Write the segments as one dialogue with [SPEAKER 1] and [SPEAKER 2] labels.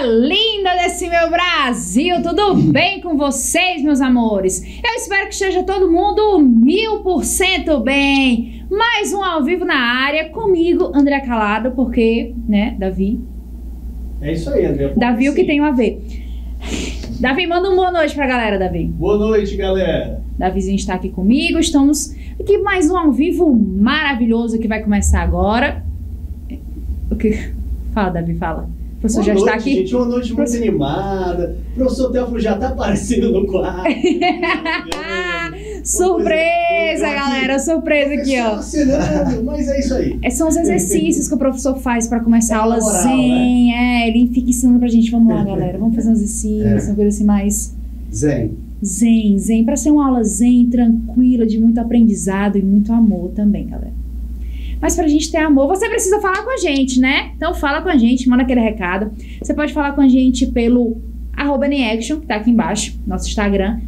[SPEAKER 1] linda desse meu Brasil, tudo bem com vocês, meus amores? Eu espero que esteja todo mundo 1000% bem. Mais um ao vivo na área, comigo, André Calado, porque, né, Davi?
[SPEAKER 2] É isso aí, André.
[SPEAKER 1] Davi, o que tem a ver? Davi, manda uma boa noite pra galera, Davi.
[SPEAKER 2] Boa noite, galera.
[SPEAKER 1] Davizinho está aqui comigo, estamos aqui mais um ao vivo maravilhoso que vai começar agora. O que? Fala, Davi, fala. O professor já está aqui.
[SPEAKER 2] Gente, uma noite muito animada. O professor Teófilo já está aparecendo no quadro.
[SPEAKER 1] Surpresa, galera. Surpresa aqui, ó.
[SPEAKER 2] Mas é isso aí.
[SPEAKER 1] São os exercícios que o professor faz para começar a aula
[SPEAKER 2] moral,
[SPEAKER 1] zen. Né? Ele fica ensinando pra gente. Vamos lá, galera. Vamos fazer um exercício, uma coisa assim mais... Zen. Para ser uma aula zen, tranquila, de muito aprendizado e muito amor também, galera. Mas pra gente ter amor, você precisa falar com a gente, né? Então fala com a gente, manda aquele recado. Você pode falar com a gente pelo @neaction, que tá aqui embaixo, nosso Instagram.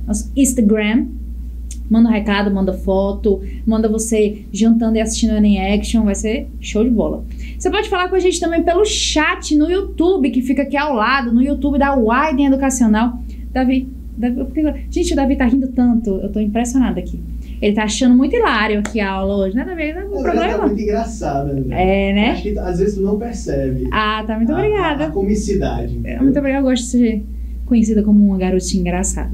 [SPEAKER 1] Manda um recado, manda foto, manda você jantando e assistindo a Neaction, vai ser show de bola. Você pode falar com a gente também pelo chat no YouTube, que fica aqui ao lado, no YouTube da Widen Educacional. Davi, gente, o Davi tá rindo tanto, eu tô impressionada aqui. Ele tá achando muito hilário aqui a aula hoje, nada a ver, não é um problema.
[SPEAKER 2] Tá muito engraçada, né?
[SPEAKER 1] É, né?
[SPEAKER 2] Acho que às vezes tu não percebe.
[SPEAKER 1] Ah, tá, muito obrigada.
[SPEAKER 2] A comicidade.
[SPEAKER 1] Muito obrigada, eu gosto de ser conhecida como uma garotinha engraçada.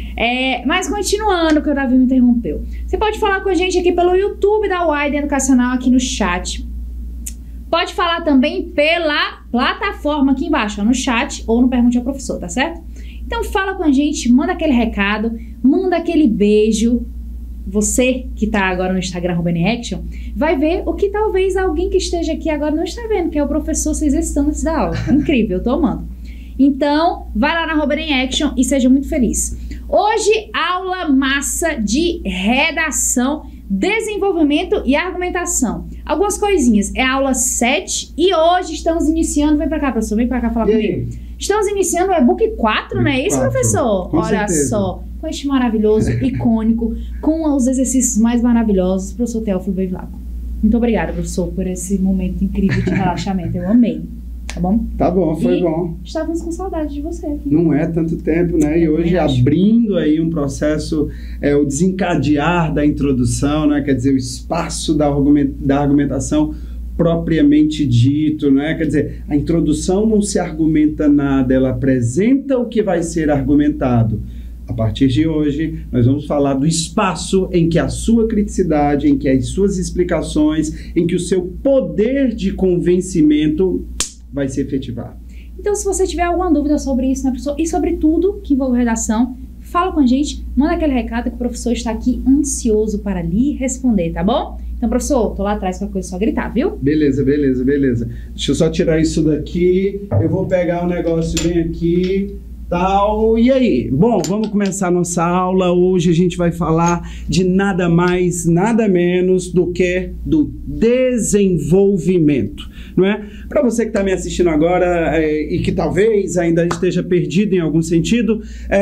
[SPEAKER 1] Mas continuando, que o Davi me interrompeu. Você pode falar com a gente aqui pelo YouTube da Widen Educacional, aqui no chat. Pode falar também pela plataforma aqui embaixo, ó, no chat ou no Pergunte ao Professor, tá certo? Então fala com a gente, manda aquele recado, manda aquele beijo. Você que tá agora no Instagram @neaction vai ver o que talvez alguém que esteja aqui agora não está vendo, que é o professor se exercitando antes da aula. Incrível, eu tô amando. Então, vai lá na @neaction e seja muito feliz. Hoje, aula massa de redação, desenvolvimento e argumentação. Algumas coisinhas. É a aula 7 e hoje estamos iniciando... Vem pra cá, professor, vem pra cá falar comigo. Estamos iniciando o e-book 4, não é isso, professor?
[SPEAKER 3] Com
[SPEAKER 1] Olha
[SPEAKER 3] certeza.
[SPEAKER 1] só, com este maravilhoso, icônico, com os exercícios mais maravilhosos. O professor Teófilo Bevilacqua. Muito obrigada, professor, por esse momento incrível de relaxamento. Eu amei. Tá bom?
[SPEAKER 3] Tá bom, foi bom.
[SPEAKER 1] Estávamos com saudade de você aqui.
[SPEAKER 3] Não é tanto tempo, né? E hoje abrindo aí um processo, o desencadear da introdução, né? Quer dizer, o espaço da argumentação propriamente dito, né? Quer dizer, a introdução não se argumenta nada, ela apresenta o que vai ser argumentado. A partir de hoje, nós vamos falar do espaço em que a sua criticidade, em que as suas explicações, em que o seu poder de convencimento vai se efetivar.
[SPEAKER 1] Então, se você tiver alguma dúvida sobre isso, né, professor, e sobre tudo que envolve redação, fala com a gente, manda aquele recado que o professor está aqui ansioso para lhe responder, tá bom? Então, professor, tô lá atrás, qualquer coisa é só gritar, viu? Beleza.
[SPEAKER 3] Deixa eu só tirar isso daqui, eu vou pegar o negócio bem aqui, tal. E aí? Bom, vamos começar a nossa aula. Hoje a gente vai falar de nada mais, nada menos do que do desenvolvimento, não é? Para você que está me assistindo agora e que talvez ainda esteja perdido em algum sentido,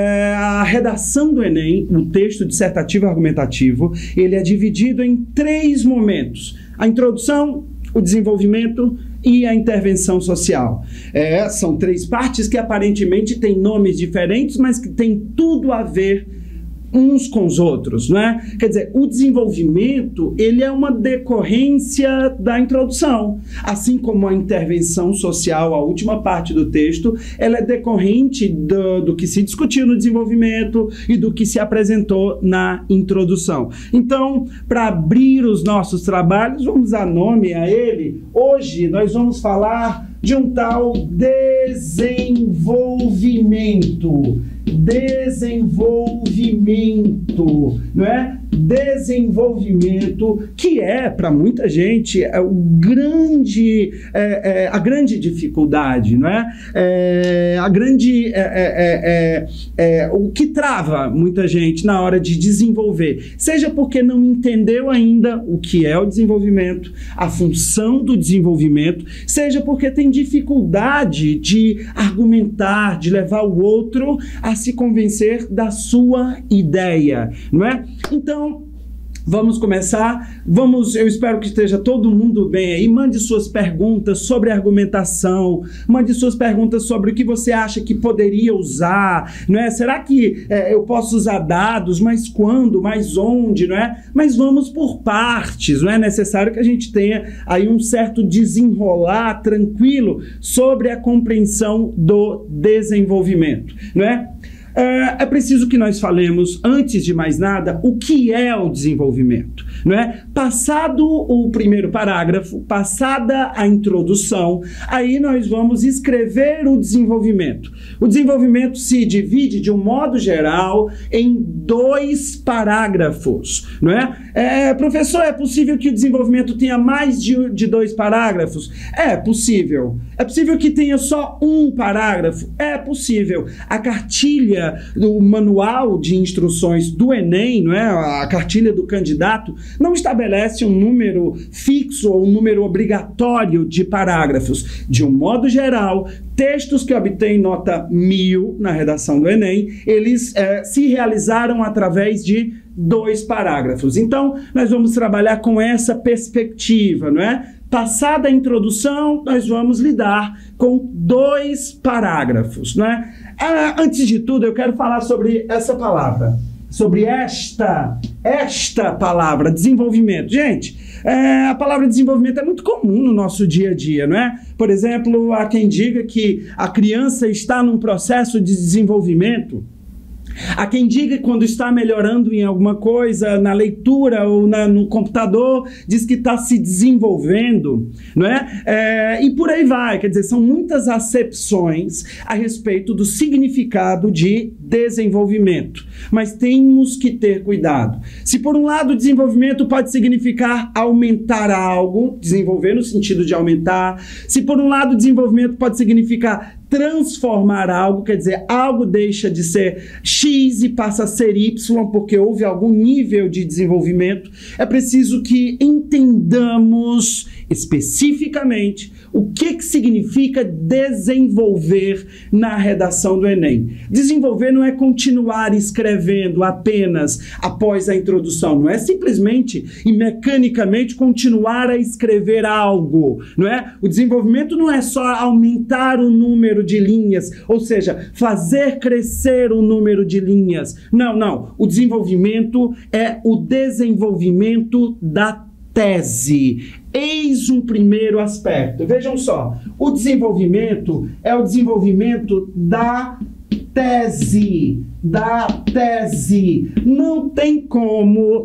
[SPEAKER 3] a redação do Enem, o texto dissertativo argumentativo, ele é dividido em 3 momentos: a introdução, o desenvolvimento e a intervenção social. São 3 partes que aparentemente têm nomes diferentes, mas que têm tudo a ver uns com os outros, não é? Quer dizer, o desenvolvimento, ele é uma decorrência da introdução, assim como a intervenção social, a última parte do texto, ela é decorrente do que se discutiu no desenvolvimento e do que se apresentou na introdução. Então, para abrir os nossos trabalhos, vamos dar nome a ele. Hoje nós vamos falar de um tal desenvolvimento, não é? Desenvolvimento, que para muita gente, a grande dificuldade, não é? O que trava muita gente na hora de desenvolver, seja porque não entendeu ainda o que é o desenvolvimento, a função do desenvolvimento, seja porque tem dificuldade de argumentar, de levar o outro a se convencer da sua ideia, não é? Então, Vamos começar. Eu espero que esteja todo mundo bem aí. Mande suas perguntas sobre argumentação, mande suas perguntas sobre o que você acha que poderia usar, não é? Será que eu posso usar dados, mas quando, mas onde, não é? Mas vamos por partes, não é necessário que a gente tenha aí um certo desenrolar tranquilo sobre a compreensão do desenvolvimento, não é? É preciso que nós falemos, antes de mais nada, o que é o desenvolvimento, não é? Passado o primeiro parágrafo, passada a introdução, aí nós vamos escrever o desenvolvimento. O desenvolvimento se divide, de um modo geral, em 2 parágrafos, não é? Professor, é possível que o desenvolvimento tenha mais de 2 parágrafos? É possível. É possível que tenha só 1 parágrafo? É possível. A cartilha do manual de instruções do Enem, não é? A cartilha do candidato, não estabelece um número fixo ou um número obrigatório de parágrafos. De um modo geral, textos que obtêm nota 1000 na redação do Enem, eles se realizaram através de 2 parágrafos. Então, nós vamos trabalhar com essa perspectiva, não é? Passada a introdução, nós vamos lidar com 2 parágrafos, não é? Antes de tudo, eu quero falar sobre essa palavra, sobre esta palavra, desenvolvimento. Gente, a palavra desenvolvimento é muito comum no nosso dia a dia, não é? Por exemplo, há quem diga que a criança está num processo de desenvolvimento. Há quem diga que quando está melhorando em alguma coisa, na leitura ou no computador, diz que está se desenvolvendo, não é? E por aí vai, quer dizer, são muitas acepções a respeito do significado de desenvolvimento. Mas temos que ter cuidado. Se por um lado o desenvolvimento pode significar aumentar algo, desenvolver no sentido de aumentar, se por um lado o desenvolvimento pode significar transformar algo, quer dizer, algo deixa de ser X e passa a ser Y, porque houve algum nível de desenvolvimento, é preciso que entendamos especificamente o que significa desenvolver na redação do Enem. Desenvolver não é continuar escrevendo apenas após a introdução, não é simplesmente e mecanicamente continuar a escrever algo, não é? O desenvolvimento não é só aumentar o número de linhas, ou seja, fazer crescer o número de linhas. Não. O desenvolvimento é o desenvolvimento da tese. Eis um primeiro aspecto. Vejam só, o desenvolvimento é o desenvolvimento da tese. Não tem como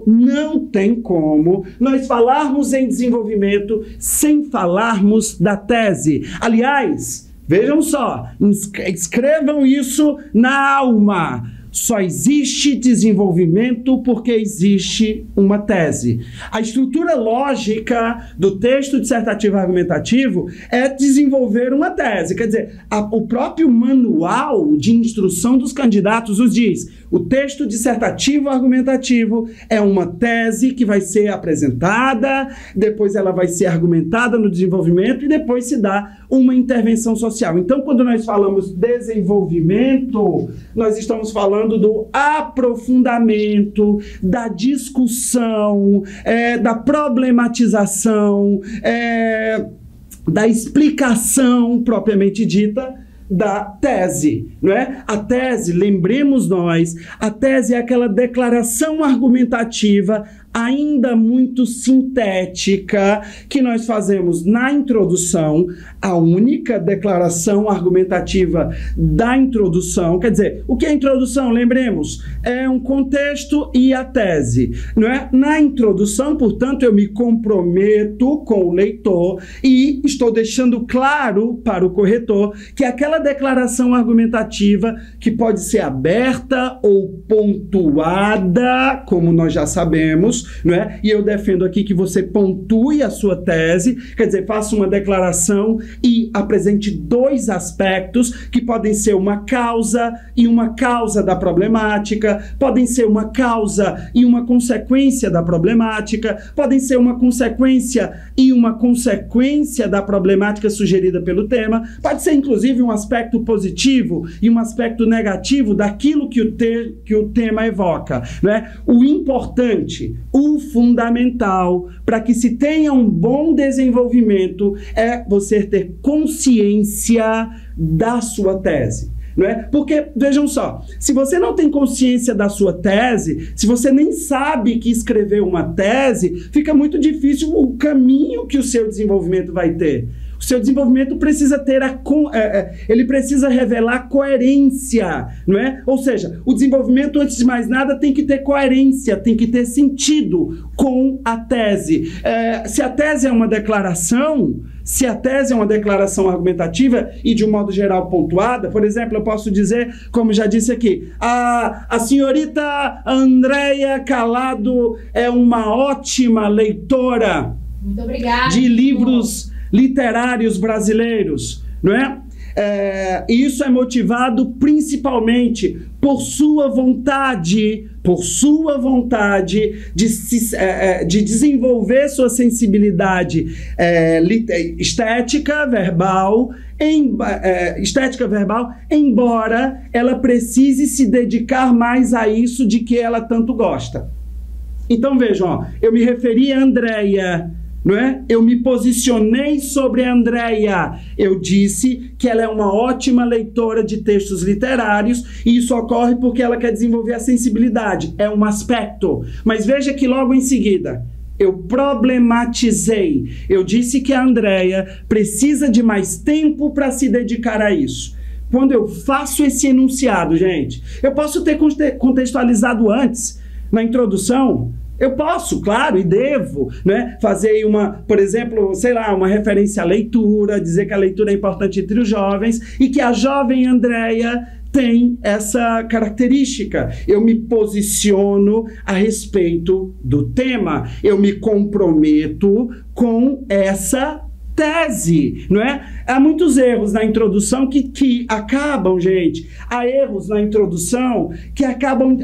[SPEAKER 3] nós falarmos em desenvolvimento sem falarmos da tese. Aliás, vejam só, escrevam isso na alma. Só existe desenvolvimento porque existe uma tese. A estrutura lógica do texto dissertativo argumentativo é desenvolver uma tese. Quer dizer, o próprio manual de instrução dos candidatos os diz. O texto dissertativo argumentativo é uma tese que vai ser apresentada, depois ela vai ser argumentada no desenvolvimento e depois se dá uma intervenção social. Então, quando nós falamos desenvolvimento, nós estamos falando do aprofundamento, da discussão, da problematização, da explicação propriamente dita da tese, não é? A tese, lembremos nós, a tese é aquela declaração argumentativa ainda muito sintética que nós fazemos na introdução, a única declaração argumentativa da introdução. Quer dizer, o que é introdução? Lembremos, é um contexto e a tese, não é? Na introdução, portanto, eu me comprometo com o leitor e estou deixando claro para o corretor que aquela declaração argumentativa que pode ser aberta ou pontuada, como nós já sabemos, não é? E eu defendo aqui que você pontue a sua tese, quer dizer, faça uma declaração e apresente 2 aspectos que podem ser uma causa e uma causa da problemática, podem ser uma causa e uma consequência da problemática, podem ser uma consequência e uma consequência da problemática sugerida pelo tema, pode ser inclusive um aspecto positivo e um aspecto negativo daquilo que o tema evoca, não é? O importante o fundamental para que se tenha um bom desenvolvimento é você ter consciência da sua tese. Não é? Porque, vejam só, se você não tem consciência da sua tese, se você nem sabe que escreveu uma tese, fica muito difícil o caminho que o seu desenvolvimento vai ter. O seu desenvolvimento precisa ter ele precisa revelar coerência, não é? Ou seja, o desenvolvimento, antes de mais nada, tem que ter coerência, tem que ter sentido com a tese. Se a tese é uma declaração, argumentativa e, de um modo geral, pontuada, por exemplo, eu posso dizer, como já disse aqui, a senhorita Andréia Calado é uma ótima leitora.
[SPEAKER 1] Muito obrigada,
[SPEAKER 3] de livros literários brasileiros, não é? E isso é motivado principalmente por sua vontade de desenvolver sua sensibilidade estética verbal, embora ela precise se dedicar mais a isso de que ela tanto gosta. Então vejam, ó, eu me referi a Andréia, não é? Eu me posicionei sobre a Andréia. Eu disse que ela é uma ótima leitora de textos literários e isso ocorre porque ela quer desenvolver a sensibilidade. É um aspecto. Mas veja que logo em seguida eu problematizei. Eu disse que a Andréia precisa de mais tempo para se dedicar a isso. Quando eu faço esse enunciado, gente, eu posso ter contextualizado antes, na introdução. Eu posso, claro, e devo, né, fazer por exemplo, sei lá, uma referência à leitura, dizer que a leitura é importante entre os jovens e que a jovem Andréia tem essa característica. Eu me posiciono a respeito do tema, eu me comprometo com essa tese, não é? Há muitos erros na introdução que acabam, gente, há erros na introdução que acabam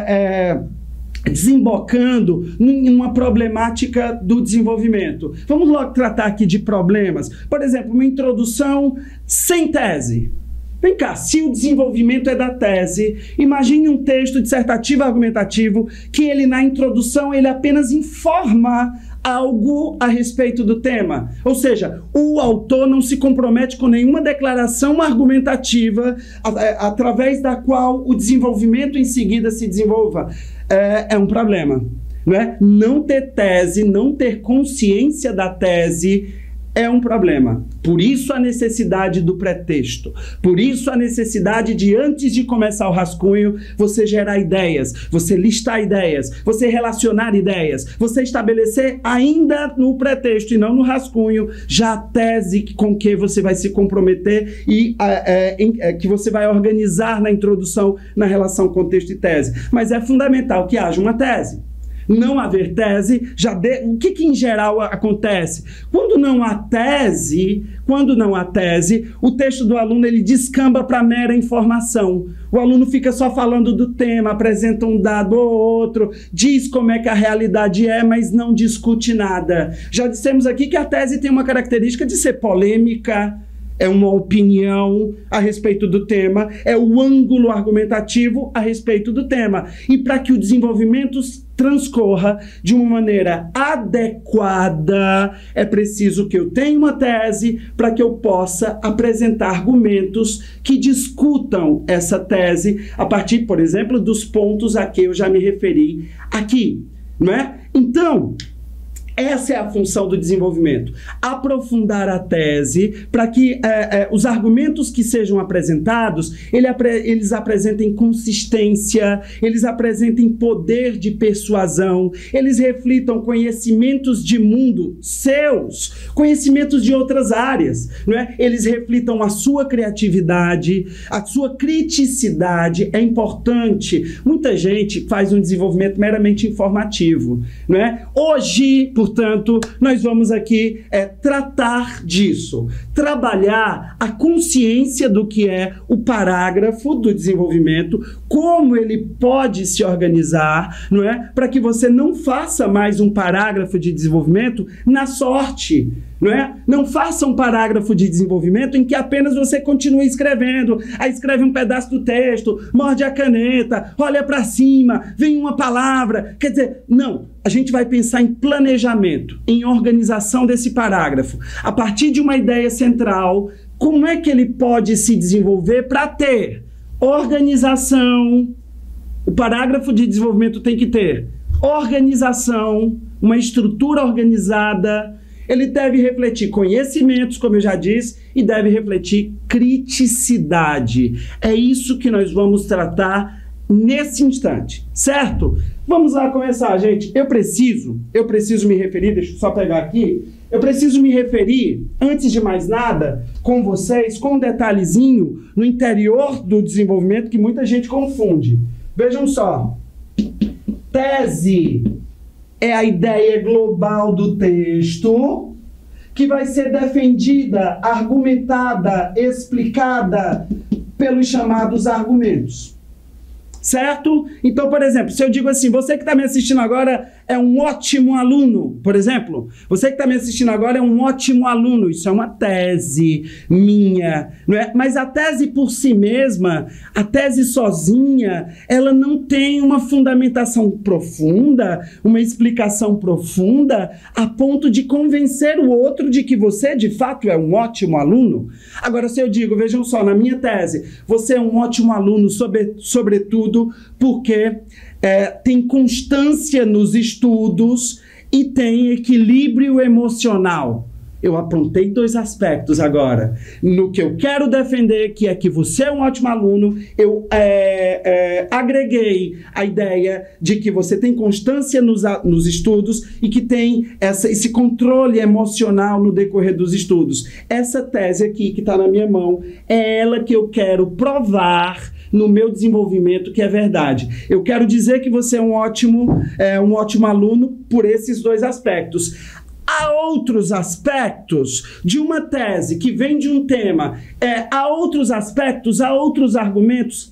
[SPEAKER 3] desembocando em uma problemática do desenvolvimento. Vamos logo tratar aqui de problemas. Por exemplo, uma introdução sem tese. Vem cá, se o desenvolvimento é da tese, imagine um texto dissertativo argumentativo que ele, na introdução, ele apenas informa algo a respeito do tema. Ou seja, o autor não se compromete com nenhuma declaração argumentativa através da qual o desenvolvimento em seguida se desenvolva. É um problema, não é? Não ter tese, não ter consciência da tese é um problema. Por isso a necessidade do pretexto. Por isso a necessidade de, antes de começar o rascunho, você gerar ideias, você listar ideias, você relacionar ideias, você estabelecer ainda no pretexto e não no rascunho, já a tese com que você vai se comprometer e que você vai organizar na introdução, na relação contexto e tese. Mas é fundamental que haja uma tese. Não haver tese, o que em geral acontece? Quando não há tese, o texto do aluno ele descamba para mera informação. O aluno fica só falando do tema, apresenta um dado ou outro, diz como é que a realidade é, mas não discute nada. Já dissemos aqui que a tese tem uma característica de ser polêmica, é uma opinião a respeito do tema, é o ângulo argumentativo a respeito do tema. E para que o desenvolvimento transcorra de uma maneira adequada, é preciso que eu tenha uma tese para que eu possa apresentar argumentos que discutam essa tese a partir, por exemplo, dos pontos a que eu já me referi aqui, não é? Então, essa é a função do desenvolvimento, aprofundar a tese para que os argumentos que sejam apresentados, eles apresentem consistência, eles apresentem poder de persuasão, eles reflitam conhecimentos de mundo seus, conhecimentos de outras áreas, não é? Eles reflitam a sua criatividade, a sua criticidade, é importante. Muita gente faz um desenvolvimento meramente informativo, não é? Hoje, portanto, nós vamos aqui tratar disso, trabalhar a consciência do que é o parágrafo do desenvolvimento, como ele pode se organizar, não é? Para que você não faça mais um parágrafo de desenvolvimento na sorte, não é? Não faça um parágrafo de desenvolvimento em que apenas você continue escrevendo, aí escreve um pedaço do texto, morde a caneta, olha para cima, vem uma palavra, quer dizer, não. a gente vai pensar em planejamento, em organização desse parágrafo. A partir de uma ideia central, como é que ele pode se desenvolver para ter organização? O parágrafo de desenvolvimento tem que ter organização, uma estrutura organizada. Ele deve refletir conhecimentos, como eu já disse, e deve refletir criticidade. É isso que nós vamos tratar nesse instante, certo? Vamos lá começar, gente. Eu preciso me referir, deixa eu só pegar aqui, eu preciso me referir, antes de mais nada, com vocês, com um detalhezinho no interior do desenvolvimento que muita gente confunde. Vejam só, tese é a ideia global do texto que vai ser defendida, argumentada, explicada pelos chamados argumentos. Certo? Então, por exemplo, se eu digo assim, você que está me assistindo agora é um ótimo aluno, por exemplo, você que está me assistindo agora é um ótimo aluno, isso é uma tese minha, não é? Mas a tese por si mesma, a tese sozinha, ela não tem uma fundamentação profunda, uma explicação profunda, a ponto de convencer o outro de que você, de fato, é um ótimo aluno. Agora, se eu digo, vejam só, na minha tese, você é um ótimo aluno, sobretudo, porque tem constância nos estudos e tem equilíbrio emocional. Eu apontei 2 aspectos agora. No que eu quero defender, que é que você é um ótimo aluno, eu agreguei a ideia de que você tem constância nos estudos e que tem esse controle emocional no decorrer dos estudos. Essa tese aqui, que está na minha mão, é ela que eu quero provar no meu desenvolvimento, que é verdade. Eu quero dizer que você é um ótimo aluno por esses 2 aspectos. Há outros aspectos de uma tese que vem de um tema, há outros aspectos, há outros argumentos?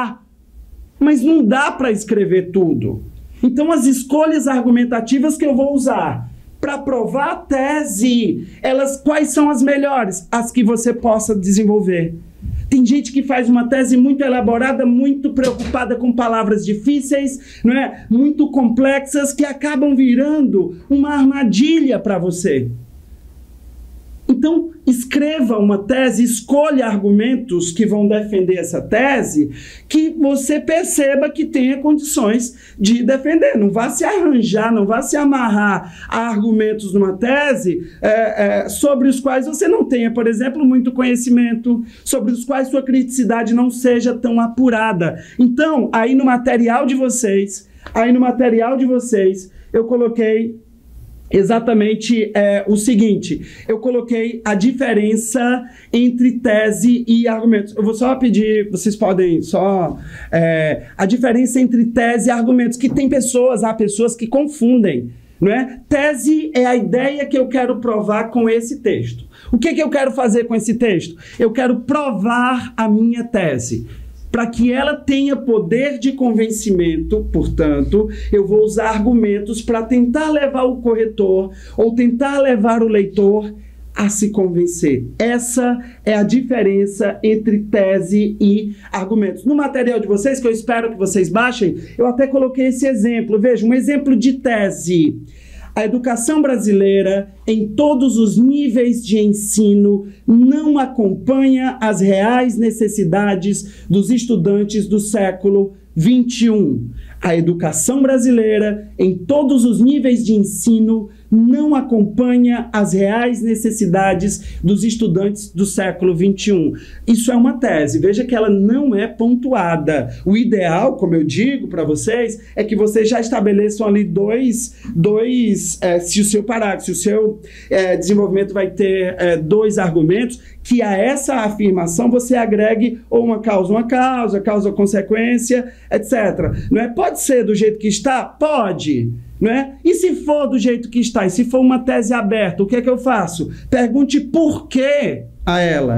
[SPEAKER 3] Mas não dá para escrever tudo. Então, as escolhas argumentativas que eu vou usar para provar a tese, quais são as melhores? As que você possa desenvolver. Tem gente que faz uma tese muito elaborada, muito preocupada com palavras difíceis, não é? Muito complexas, que acabam virando uma armadilha para você. Então, escreva uma tese, escolha argumentos que vão defender essa tese, que você perceba que tenha condições de defender. Não vá se arranjar, não vá se amarrar a argumentos numa tese sobre os quais você não tenha, por exemplo, muito conhecimento, sobre os quais sua criticidade não seja tão apurada. Então, aí no material de vocês, eu coloquei exatamente o seguinte, eu coloquei a diferença entre tese e argumentos. Eu vou só pedir, vocês podem só... a diferença entre tese e argumentos, que há pessoas que confundem, não é? Tese é a ideia que eu quero provar com esse texto. O que eu quero fazer com esse texto? Eu quero provar a minha tese. Para que ela tenha poder de convencimento, portanto, eu vou usar argumentos para tentar levar o corretor ou tentar levar o leitor a se convencer. Essa é a diferença entre tese e argumentos. No material de vocês, que eu espero que vocês baixem, eu até coloquei esse exemplo. Veja, um exemplo de tese. A educação brasileira, em todos os níveis de ensino, não acompanha as reais necessidades dos estudantes do século XXI. A educação brasileira, em todos os níveis de ensino, não acompanha as reais necessidades dos estudantes do século XXI. Isso é uma tese. Veja que ela não é pontuada. O ideal, como eu digo para vocês, é que vocês já estabeleçam ali se o seu parágrafo, se o seu desenvolvimento vai ter 2 argumentos, que a essa afirmação você agregue ou uma causa-consequência, etc. Não é? Pode ser do jeito que está? Pode. Não é? E se for do jeito que está, e se for uma tese aberta, o que é que eu faço? Pergunte por quê a ela.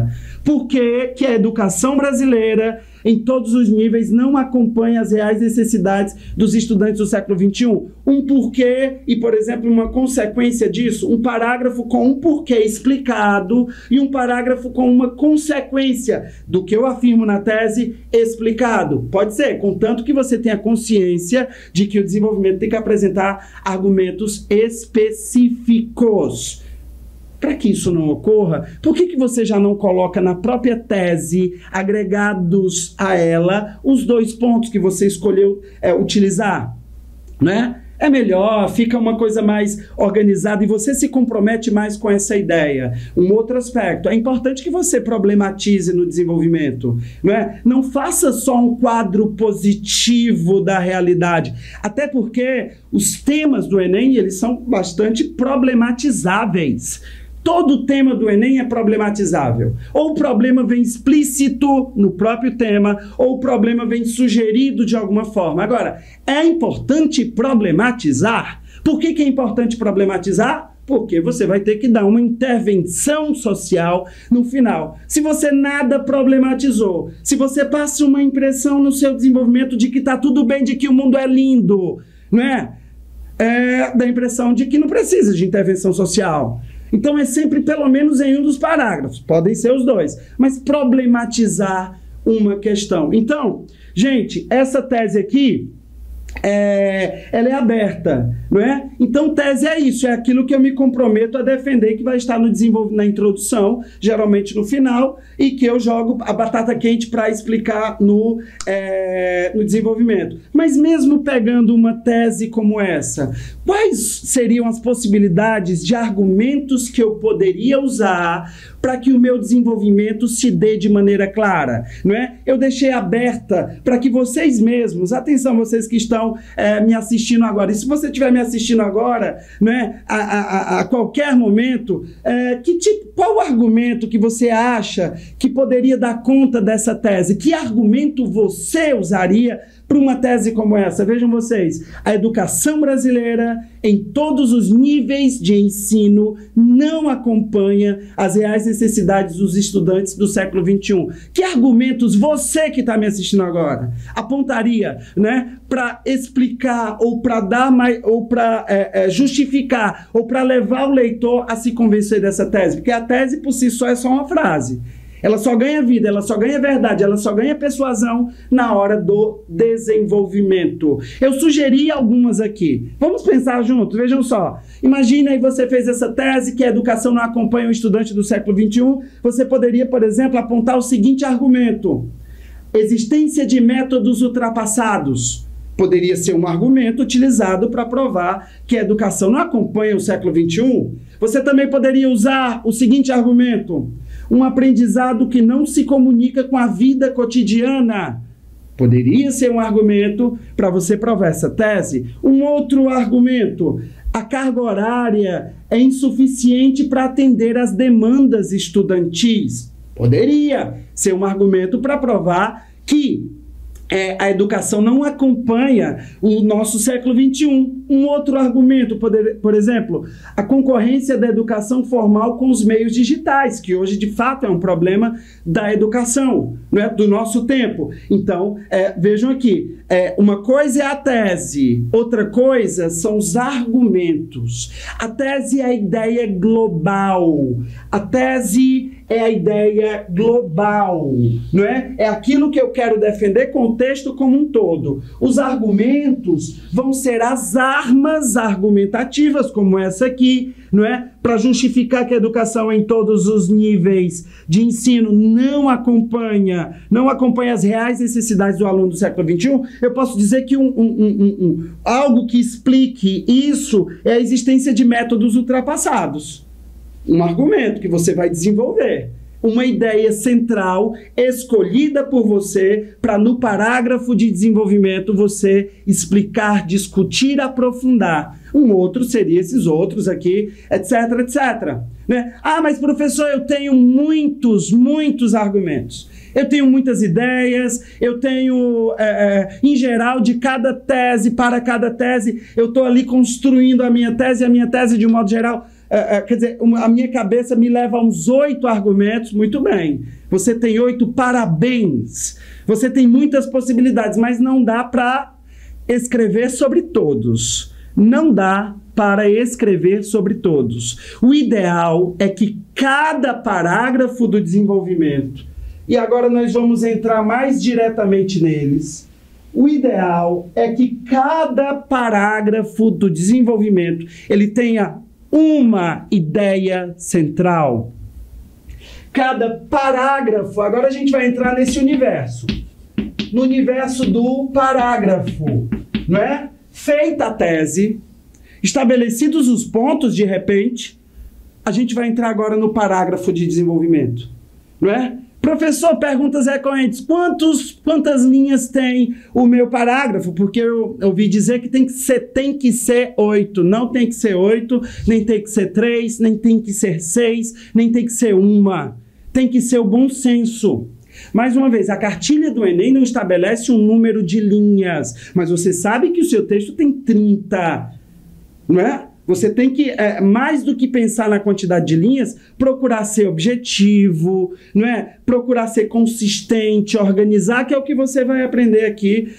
[SPEAKER 3] Por que a educação brasileira, em todos os níveis, não acompanha as reais necessidades dos estudantes do século XXI? Um porquê e, por exemplo, uma consequência disso, um parágrafo com um porquê explicado e um parágrafo com uma consequência do que eu afirmo na tese explicado. Pode ser, contanto que você tenha consciência de que o desenvolvimento tem que apresentar argumentos específicos. Para que isso não ocorra, por que você já não coloca na própria tese, agregados a ela, os 2 pontos que você escolheu utilizar? Né? É melhor, fica uma coisa mais organizada e você se compromete mais com essa ideia. Um outro aspecto, é importante que você problematize no desenvolvimento. Né? Não faça só um quadro positivo da realidade. Até porque os temas do Enem, eles são bastante problematizáveis. Todo tema do Enem é problematizável. Ou o problema vem explícito no próprio tema, ou o problema vem sugerido de alguma forma. Agora, é importante problematizar. Por que é importante problematizar? Porque você vai ter que dar uma intervenção social no final. Se você nada problematizou, se você passa uma impressão no seu desenvolvimento de que está tudo bem, de que o mundo é lindo, não é? Dá a impressão de que não precisa de intervenção social. Então é sempre pelo menos em um dos parágrafos, podem ser os 2, mas problematizar uma questão. Então, gente, essa tese aqui, ela é aberta, não é? Então, tese é isso, é aquilo que eu me comprometo a defender, que vai estar na introdução, geralmente no final, e que eu jogo a batata quente para explicar no desenvolvimento. Mas mesmo pegando uma tese como essa, quais seriam as possibilidades de argumentos que eu poderia usar para que o meu desenvolvimento se dê de maneira clara, não é? Eu deixei aberta para que vocês mesmos, atenção vocês que estão me assistindo agora, e se você estiver me assistindo agora, né, a qualquer momento, qual o argumento que você acha que poderia dar conta dessa tese? Que argumento você usaria para uma tese como essa? Vejam vocês, a educação brasileira, em todos os níveis de ensino, não acompanha as reais necessidades dos estudantes do século XXI. Que argumentos você que está me assistindo agora apontaria, né, para explicar, ou para dar mais, ou para justificar, ou para levar o leitor a se convencer dessa tese? Porque a tese por si só é só uma frase. Ela só ganha vida, ela só ganha verdade, ela só ganha persuasão na hora do desenvolvimento. Eu sugeri algumas aqui. Vamos pensar juntos, vejam só. Imagina aí você fez essa tese que a educação não acompanha o estudante do século XXI. Você poderia, por exemplo, apontar o seguinte argumento: existência de métodos ultrapassados. Poderia ser um argumento utilizado para provar que a educação não acompanha o século XXI. Você também poderia usar o seguinte argumento: um aprendizado que não se comunica com a vida cotidiana. Poderia ser um argumento para você provar essa tese. Um outro argumento: a carga horária é insuficiente para atender às demandas estudantis. Poderia ser um argumento para provar que a educação não acompanha o nosso século XXI. Um outro argumento, por exemplo, a concorrência da educação formal com os meios digitais, que hoje de fato é um problema da educação, não é? Do nosso tempo. Então, vejam aqui, uma coisa é a tese, outra coisa são os argumentos. A tese é a ideia global, a tese é a ideia global, não é? É aquilo que eu quero defender com o texto como um todo. Os argumentos vão ser as armas argumentativas, como essa aqui, não é? Para justificar que a educação em todos os níveis de ensino não acompanha as reais necessidades do aluno do século XXI. Eu posso dizer que algo que explique isso é a existência de métodos ultrapassados. Um argumento que você vai desenvolver. Uma ideia central escolhida por você para no parágrafo de desenvolvimento você explicar, discutir, aprofundar. Um outro seria esses outros aqui, etc, etc. Né? Ah, mas professor, eu tenho muitos argumentos. Eu tenho muitas ideias, eu tenho, em geral, de cada tese, para cada tese, eu estou ali construindo a minha tese de um modo geral, quer dizer, a minha cabeça me leva a uns 8 argumentos, muito bem. Você tem 8, parabéns. Você tem muitas possibilidades, mas não dá para escrever sobre todos. Não dá para escrever sobre todos. O ideal é que cada parágrafo do desenvolvimento, e agora nós vamos entrar mais diretamente neles, o ideal é que cada parágrafo do desenvolvimento ele tenha uma ideia central. Cada parágrafo, agora a gente vai entrar nesse universo, no universo do parágrafo, não é? Feita a tese, estabelecidos os pontos, de repente, a gente vai entrar agora no parágrafo de desenvolvimento, não é? Professor, perguntas recorrentes, quantas linhas tem o meu parágrafo? Porque eu ouvi dizer que tem que ser 8, não tem que ser 8, nem tem que ser 3, nem tem que ser 6, nem tem que ser 1, tem que ser o bom senso. Mais uma vez, a cartilha do Enem não estabelece um número de linhas, mas você sabe que o seu texto tem 30, não é? Você tem que, mais do que pensar na quantidade de linhas, procurar ser objetivo, não é? Procurar ser consistente, organizar, que é o que você vai aprender aqui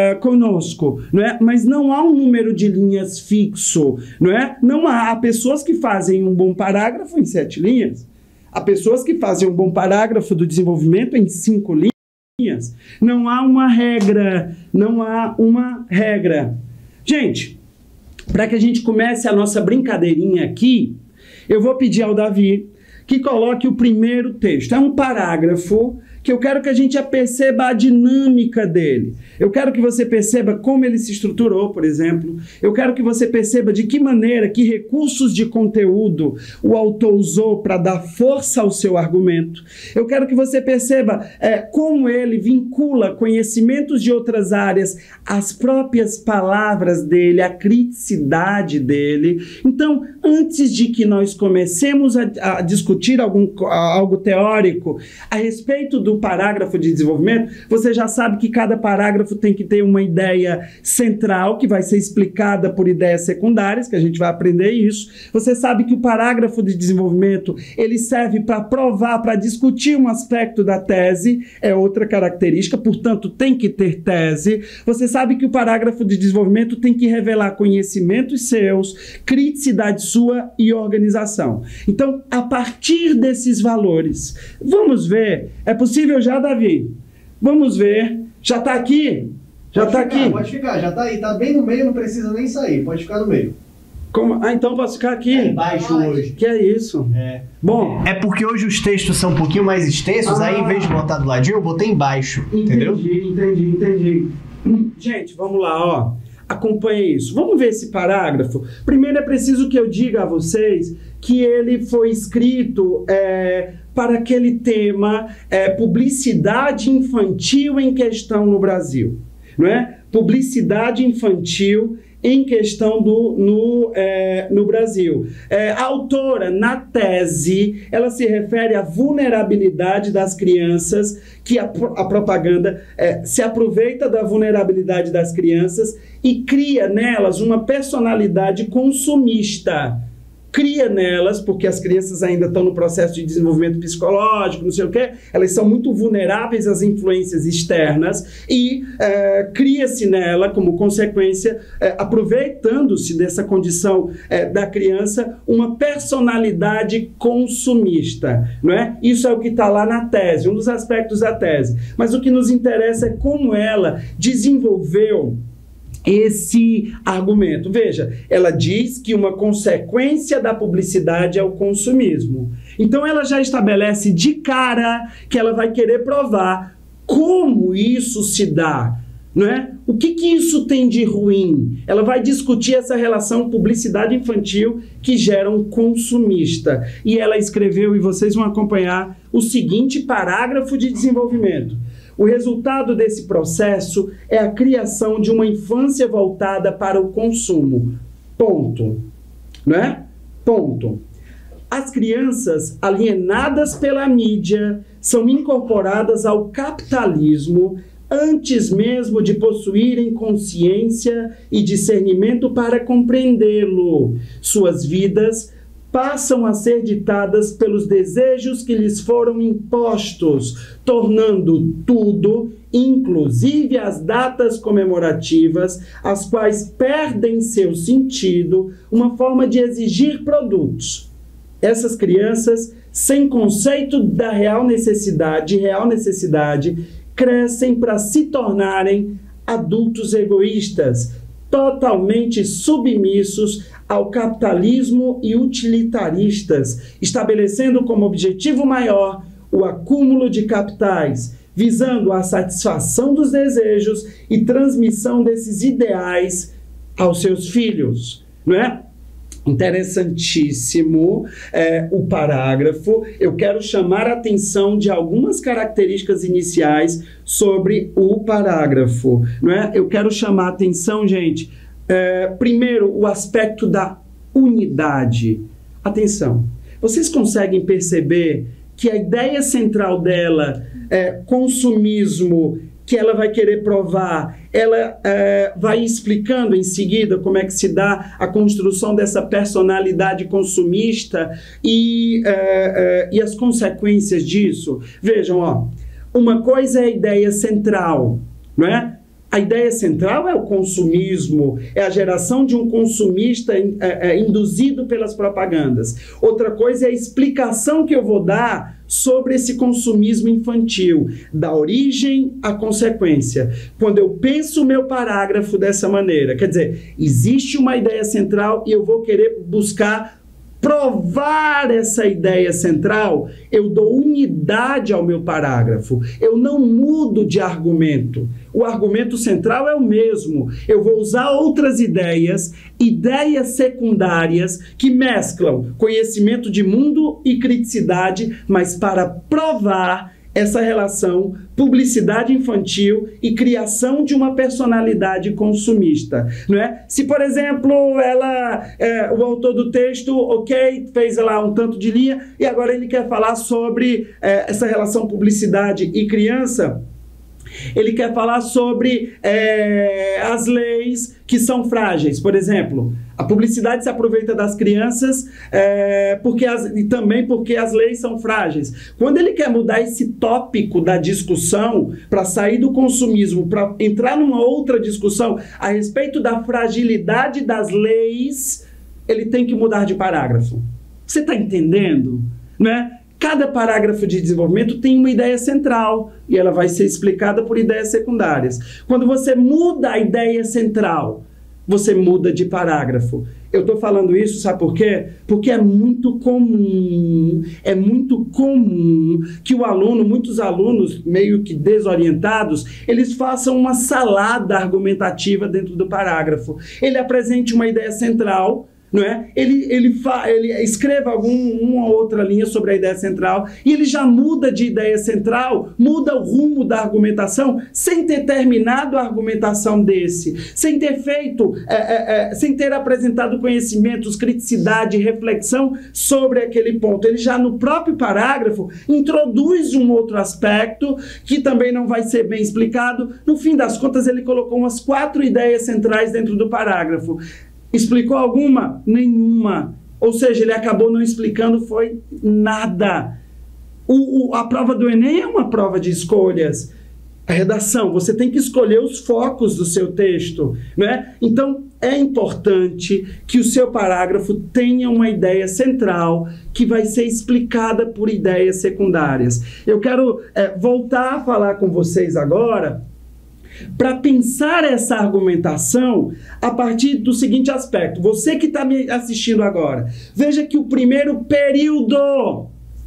[SPEAKER 3] conosco, não é? Mas não há um número de linhas fixo, não é? Não há pessoas que fazem um bom parágrafo em 7 linhas, há pessoas que fazem um bom parágrafo do desenvolvimento em 5 linhas. Não há uma regra, não há uma regra. Gente, para que a gente comece a nossa brincadeirinha aqui, eu vou pedir ao Davi que coloque o primeiro texto. É um parágrafo que eu quero que a gente perceba a dinâmica dele. Eu quero que você perceba como ele se estruturou, por exemplo. Eu quero que você perceba de que maneira, que recursos de conteúdo o autor usou para dar força ao seu argumento. Eu quero que você perceba como ele vincula conhecimentos de outras áreas às próprias palavras dele, à criticidade dele. Então, antes de que nós comecemos a discutir algo teórico a respeito do parágrafo de desenvolvimento, você já sabe que cada parágrafo tem que ter uma ideia central, que vai ser explicada por ideias secundárias, que a gente vai aprender isso. Você sabe que o parágrafo de desenvolvimento, ele serve para provar, para discutir um aspecto da tese, é outra característica, portanto, tem que ter tese. Você sabe que o parágrafo de desenvolvimento tem que revelar conhecimentos seus, criticidade sua e organização. Então, a partir desses valores, vamos ver, é possível já, Davi? Vamos ver. Já está aqui? Já está aqui?
[SPEAKER 2] Pode ficar, já está aí. Está bem no meio, não precisa nem sair. Pode ficar no meio.
[SPEAKER 3] Como? Ah, então posso ficar aqui?
[SPEAKER 2] É embaixo hoje.
[SPEAKER 3] Que é isso?
[SPEAKER 2] É.
[SPEAKER 3] Bom.
[SPEAKER 2] É porque hoje os textos são um pouquinho mais extensos, aí em vez de botar do ladinho, eu botei embaixo. Entendeu?
[SPEAKER 3] Entendi. Gente, vamos lá, ó. Acompanhe isso. Vamos ver esse parágrafo. Primeiro é preciso que eu diga a vocês que ele foi escrito para aquele tema publicidade infantil em questão no Brasil, não é? Publicidade infantil em questão no Brasil. A autora, na tese, ela se refere à vulnerabilidade das crianças, que a propaganda se aproveita da vulnerabilidade das crianças e cria nelas uma personalidade consumista. Cria nelas, porque as crianças ainda estão no processo de desenvolvimento psicológico, não sei o quê, elas são muito vulneráveis às influências externas e cria-se nela, como consequência, aproveitando-se dessa condição da criança, uma personalidade consumista, não é? Isso é o que está lá na tese, um dos aspectos da tese. Mas o que nos interessa é como ela desenvolveu esse argumento. Veja, ela diz que uma consequência da publicidade é o consumismo. Então ela já estabelece de cara que ela vai querer provar como isso se dá, não é? O que isso tem de ruim? Ela vai discutir essa relação publicidade infantil que gera um consumista. E ela escreveu, e vocês vão acompanhar, o seguinte parágrafo de desenvolvimento. O resultado desse processo é a criação de uma infância voltada para o consumo. Ponto. Não é? Ponto. As crianças alienadas pela mídia são incorporadas ao capitalismo antes mesmo de possuírem consciência e discernimento para compreendê-lo. Suas vidas passam a ser ditadas pelos desejos que lhes foram impostos, tornando tudo, inclusive as datas comemorativas, as quais perdem seu sentido, uma forma de exigir produtos. Essas crianças, sem conceito da real necessidade, crescem para se tornarem adultos egoístas, totalmente submissos ao capitalismo e utilitaristas, estabelecendo como objetivo maior o acúmulo de capitais, visando a satisfação dos desejos e transmissão desses ideais aos seus filhos, não é? Interessantíssimo o parágrafo. Eu quero chamar a atenção de algumas características iniciais sobre o parágrafo, não é? Eu quero chamar a atenção, gente, primeiro, o aspecto da unidade. Atenção, vocês conseguem perceber que a ideia central dela é consumismo, que ela vai querer provar, ela vai explicando em seguida como é que se dá a construção dessa personalidade consumista e as consequências disso. Vejam, ó, uma coisa é a ideia central, não é? A ideia central é o consumismo, é a geração de um consumista induzido pelas propagandas. Outra coisa é a explicação que eu vou dar sobre esse consumismo infantil, da origem à consequência. Quando eu penso o meu parágrafo dessa maneira, quer dizer, existe uma ideia central e eu vou querer buscar provar essa ideia central, eu dou unidade ao meu parágrafo. Eu não mudo de argumento. O argumento central é o mesmo. Eu vou usar outras ideias secundárias que mesclam conhecimento de mundo e criticidade, mas para provar essa relação, publicidade infantil e criação de uma personalidade consumista, não é? Se, por exemplo, o autor do texto, fez lá um tanto de linha e agora ele quer falar sobre essa relação publicidade e criança, ele quer falar sobre as leis que são frágeis. Por exemplo, a publicidade se aproveita das crianças porque as leis são frágeis. Quando ele quer mudar esse tópico da discussão para sair do consumismo, para entrar numa outra discussão a respeito da fragilidade das leis, ele tem que mudar de parágrafo. Você está entendendo? Né? Cada parágrafo de desenvolvimento tem uma ideia central e ela vai ser explicada por ideias secundárias. Quando você muda a ideia central, você muda de parágrafo. Eu estou falando isso, sabe por quê? Porque é muito comum que muitos alunos meio que desorientados, eles façam uma salada argumentativa dentro do parágrafo. Ele apresente uma ideia central, não é? Ele escreva uma ou outra linha sobre a ideia central e ele já muda de ideia central, muda o rumo da argumentação sem ter terminado a argumentação sem ter feito, sem ter apresentado conhecimentos, criticidade, reflexão sobre aquele ponto. Ele já no próprio parágrafo introduz um outro aspecto que também não vai ser bem explicado. No fim das contas, ele colocou umas 4 ideias centrais dentro do parágrafo. Explicou alguma? Nenhuma. Ou seja, ele acabou não explicando, foi nada. A prova do Enem é uma prova de escolhas. A redação, você tem que escolher os focos do seu texto, né? Então, é importante que o seu parágrafo tenha uma ideia central que vai ser explicada por ideias secundárias. Eu quero voltar a falar com vocês agora para pensar essa argumentação a partir do seguinte aspecto. Você que está me assistindo agora, veja que o primeiro período,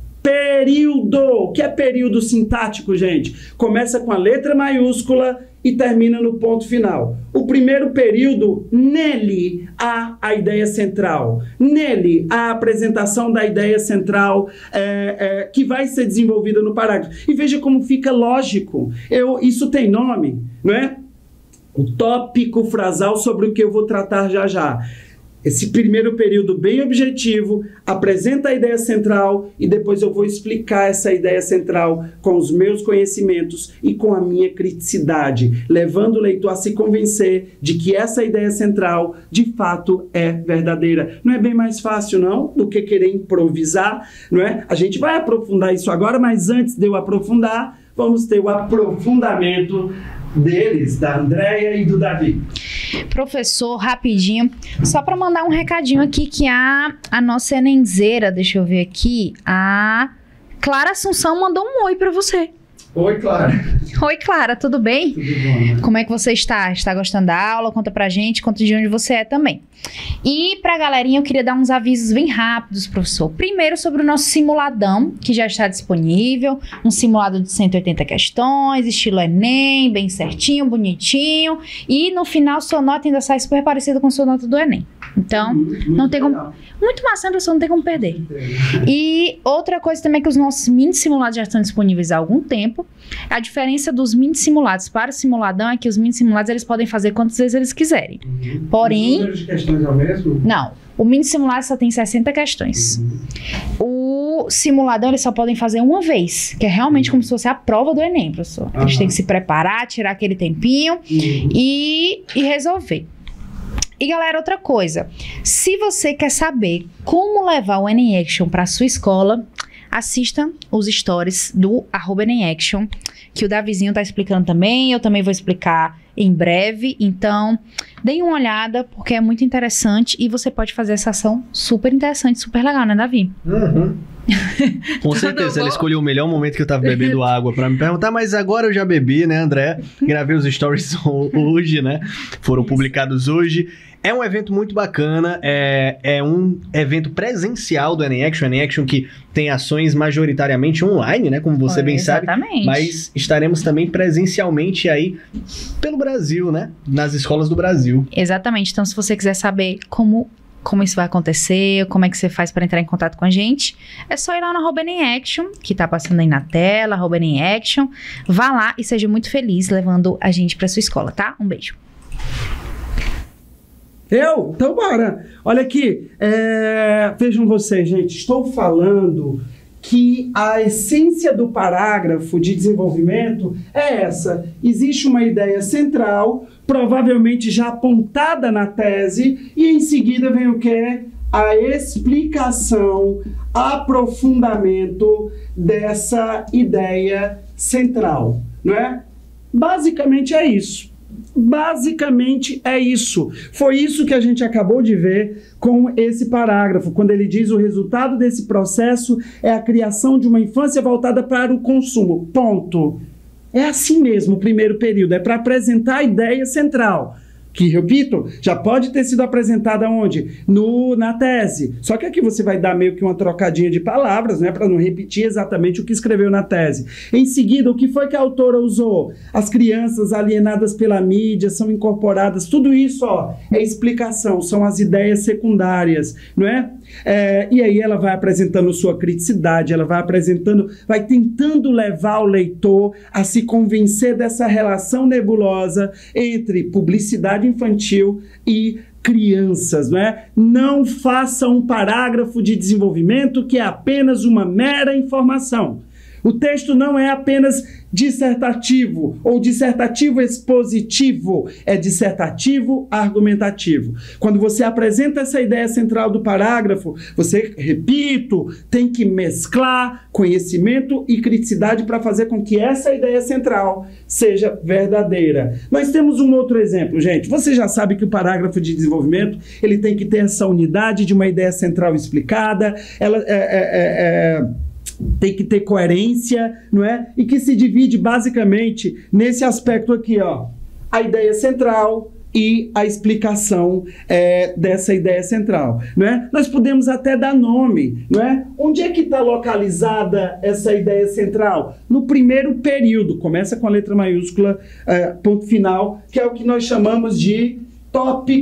[SPEAKER 3] o que é período sintático, gente? Começa com a letra maiúscula e termina no ponto final. O primeiro período, nele há a ideia central, nele há a apresentação da ideia central que vai ser desenvolvida no parágrafo. E veja como fica lógico. Isso tem nome, não é? O tópico frasal sobre o que eu vou tratar já já. esse primeiro período bem objetivo, apresenta a ideia central e depois eu vou explicar essa ideia central com os meus conhecimentos e com a minha criticidade, levando o leitor a se convencer de que essa ideia central de fato é verdadeira. Não é bem mais fácil, não, do que querer improvisar, não é? A gente vai aprofundar isso agora, mas antes de eu aprofundar, vamos ter o aprofundamento deles, da Andréia e do Davi.
[SPEAKER 1] Professor, rapidinho, só para mandar um recadinho aqui que a nossa enenzeira, deixa eu ver aqui, a Clara Assunção mandou um oi para você.
[SPEAKER 3] Oi, Clara.
[SPEAKER 1] Oi, Clara, tudo bem?
[SPEAKER 3] Tudo bom, né?
[SPEAKER 1] Como é que você está? Está gostando da aula? Conta pra gente, conta de onde você é também. E pra galerinha, eu queria dar uns avisos bem rápidos, professor. Primeiro, sobre o nosso simuladão, que já está disponível. Um simulado de 180 questões, estilo Enem, bem certinho, bonitinho. E no final, sua nota ainda sai super parecida com a sua nota do Enem. Então, não tem como... Muito massa, professor, não tem como perder. E outra coisa também é que os nossos mini simulados já estão disponíveis há algum tempo. A diferença dos mini simulados para o simuladão é que os mini simulados eles podem fazer quantas vezes eles quiserem. Porém...
[SPEAKER 3] O número de questões é o mesmo?
[SPEAKER 1] Não. O mini simulado só tem 60 questões. O simuladão eles só podem fazer uma vez, que é realmente como se fosse a prova do Enem, professor. Eles têm que se preparar, tirar aquele tempinho e resolver. E galera, outra coisa, se você quer saber como levar o Enem Action para sua escola, assista os stories do @EnemAction, que o Davizinho tá explicando também, eu também vou explicar em breve, então deem uma olhada, porque é muito interessante e você pode fazer essa ação super interessante, super legal, né, Davi?
[SPEAKER 4] Com certeza, ela escolheu o melhor momento que eu tava bebendo água pra me perguntar, mas agora eu já bebi, né, André? Gravei os stories hoje, né? Foram publicados hoje. É um evento muito bacana, é um evento presencial do Enem Action. Enem Action que tem ações majoritariamente online, né, como você bem sabe.
[SPEAKER 1] Exatamente.
[SPEAKER 4] Mas estaremos também presencialmente aí pelo Brasil, né, nas escolas do Brasil.
[SPEAKER 1] Exatamente, então se você quiser saber como isso vai acontecer, como é que você faz para entrar em contato com a gente, é só ir lá no @EnemAction, que tá passando aí na tela, @EnemAction. Vá lá e seja muito feliz levando a gente para sua escola, tá? Um beijo.
[SPEAKER 3] Então bora. Olha aqui, vejam vocês, gente, estou falando que a essência do parágrafo de desenvolvimento é essa. Existe uma ideia central, provavelmente já apontada na tese, e em seguida vem o quê? A explicação, aprofundamento dessa ideia central, não é? Basicamente é isso. Basicamente é isso. Foi isso que a gente acabou de ver com esse parágrafo, quando ele diz o resultado desse processo é a criação de uma infância voltada para o consumo. Ponto. É assim mesmo o primeiro período, é para apresentar a ideia central. Que, repito, já pode ter sido apresentada onde? Na tese. Só que aqui você vai dar meio que uma trocadinha de palavras, né, para não repetir exatamente o que escreveu na tese. Em seguida, o que foi que a autora usou? As crianças alienadas pela mídia são incorporadas. Tudo isso, ó, é explicação, são as ideias secundárias, não é? E aí ela vai apresentando sua criticidade, ela vai apresentando, vai tentando levar o leitor a se convencer dessa relação nebulosa entre publicidade infantil e crianças, não é? Não faça um parágrafo de desenvolvimento que é apenas uma mera informação. O texto não é apenas dissertativo ou dissertativo expositivo, é dissertativo argumentativo. Quando você apresenta essa ideia central do parágrafo, você, repito, tem que mesclar conhecimento e criticidade para fazer com que essa ideia central seja verdadeira. Nós temos um outro exemplo, gente. Você já sabe que o parágrafo de desenvolvimento, ele tem que ter essa unidade de uma ideia central explicada, ela tem que ter coerência, não é? E que se divide basicamente nesse aspecto aqui, ó, a ideia central e a explicação dessa ideia central, não é? Nós podemos até dar nome, não é? Onde é que está localizada essa ideia central? No primeiro período, começa com a letra maiúscula, ponto final, que é o que nós chamamos de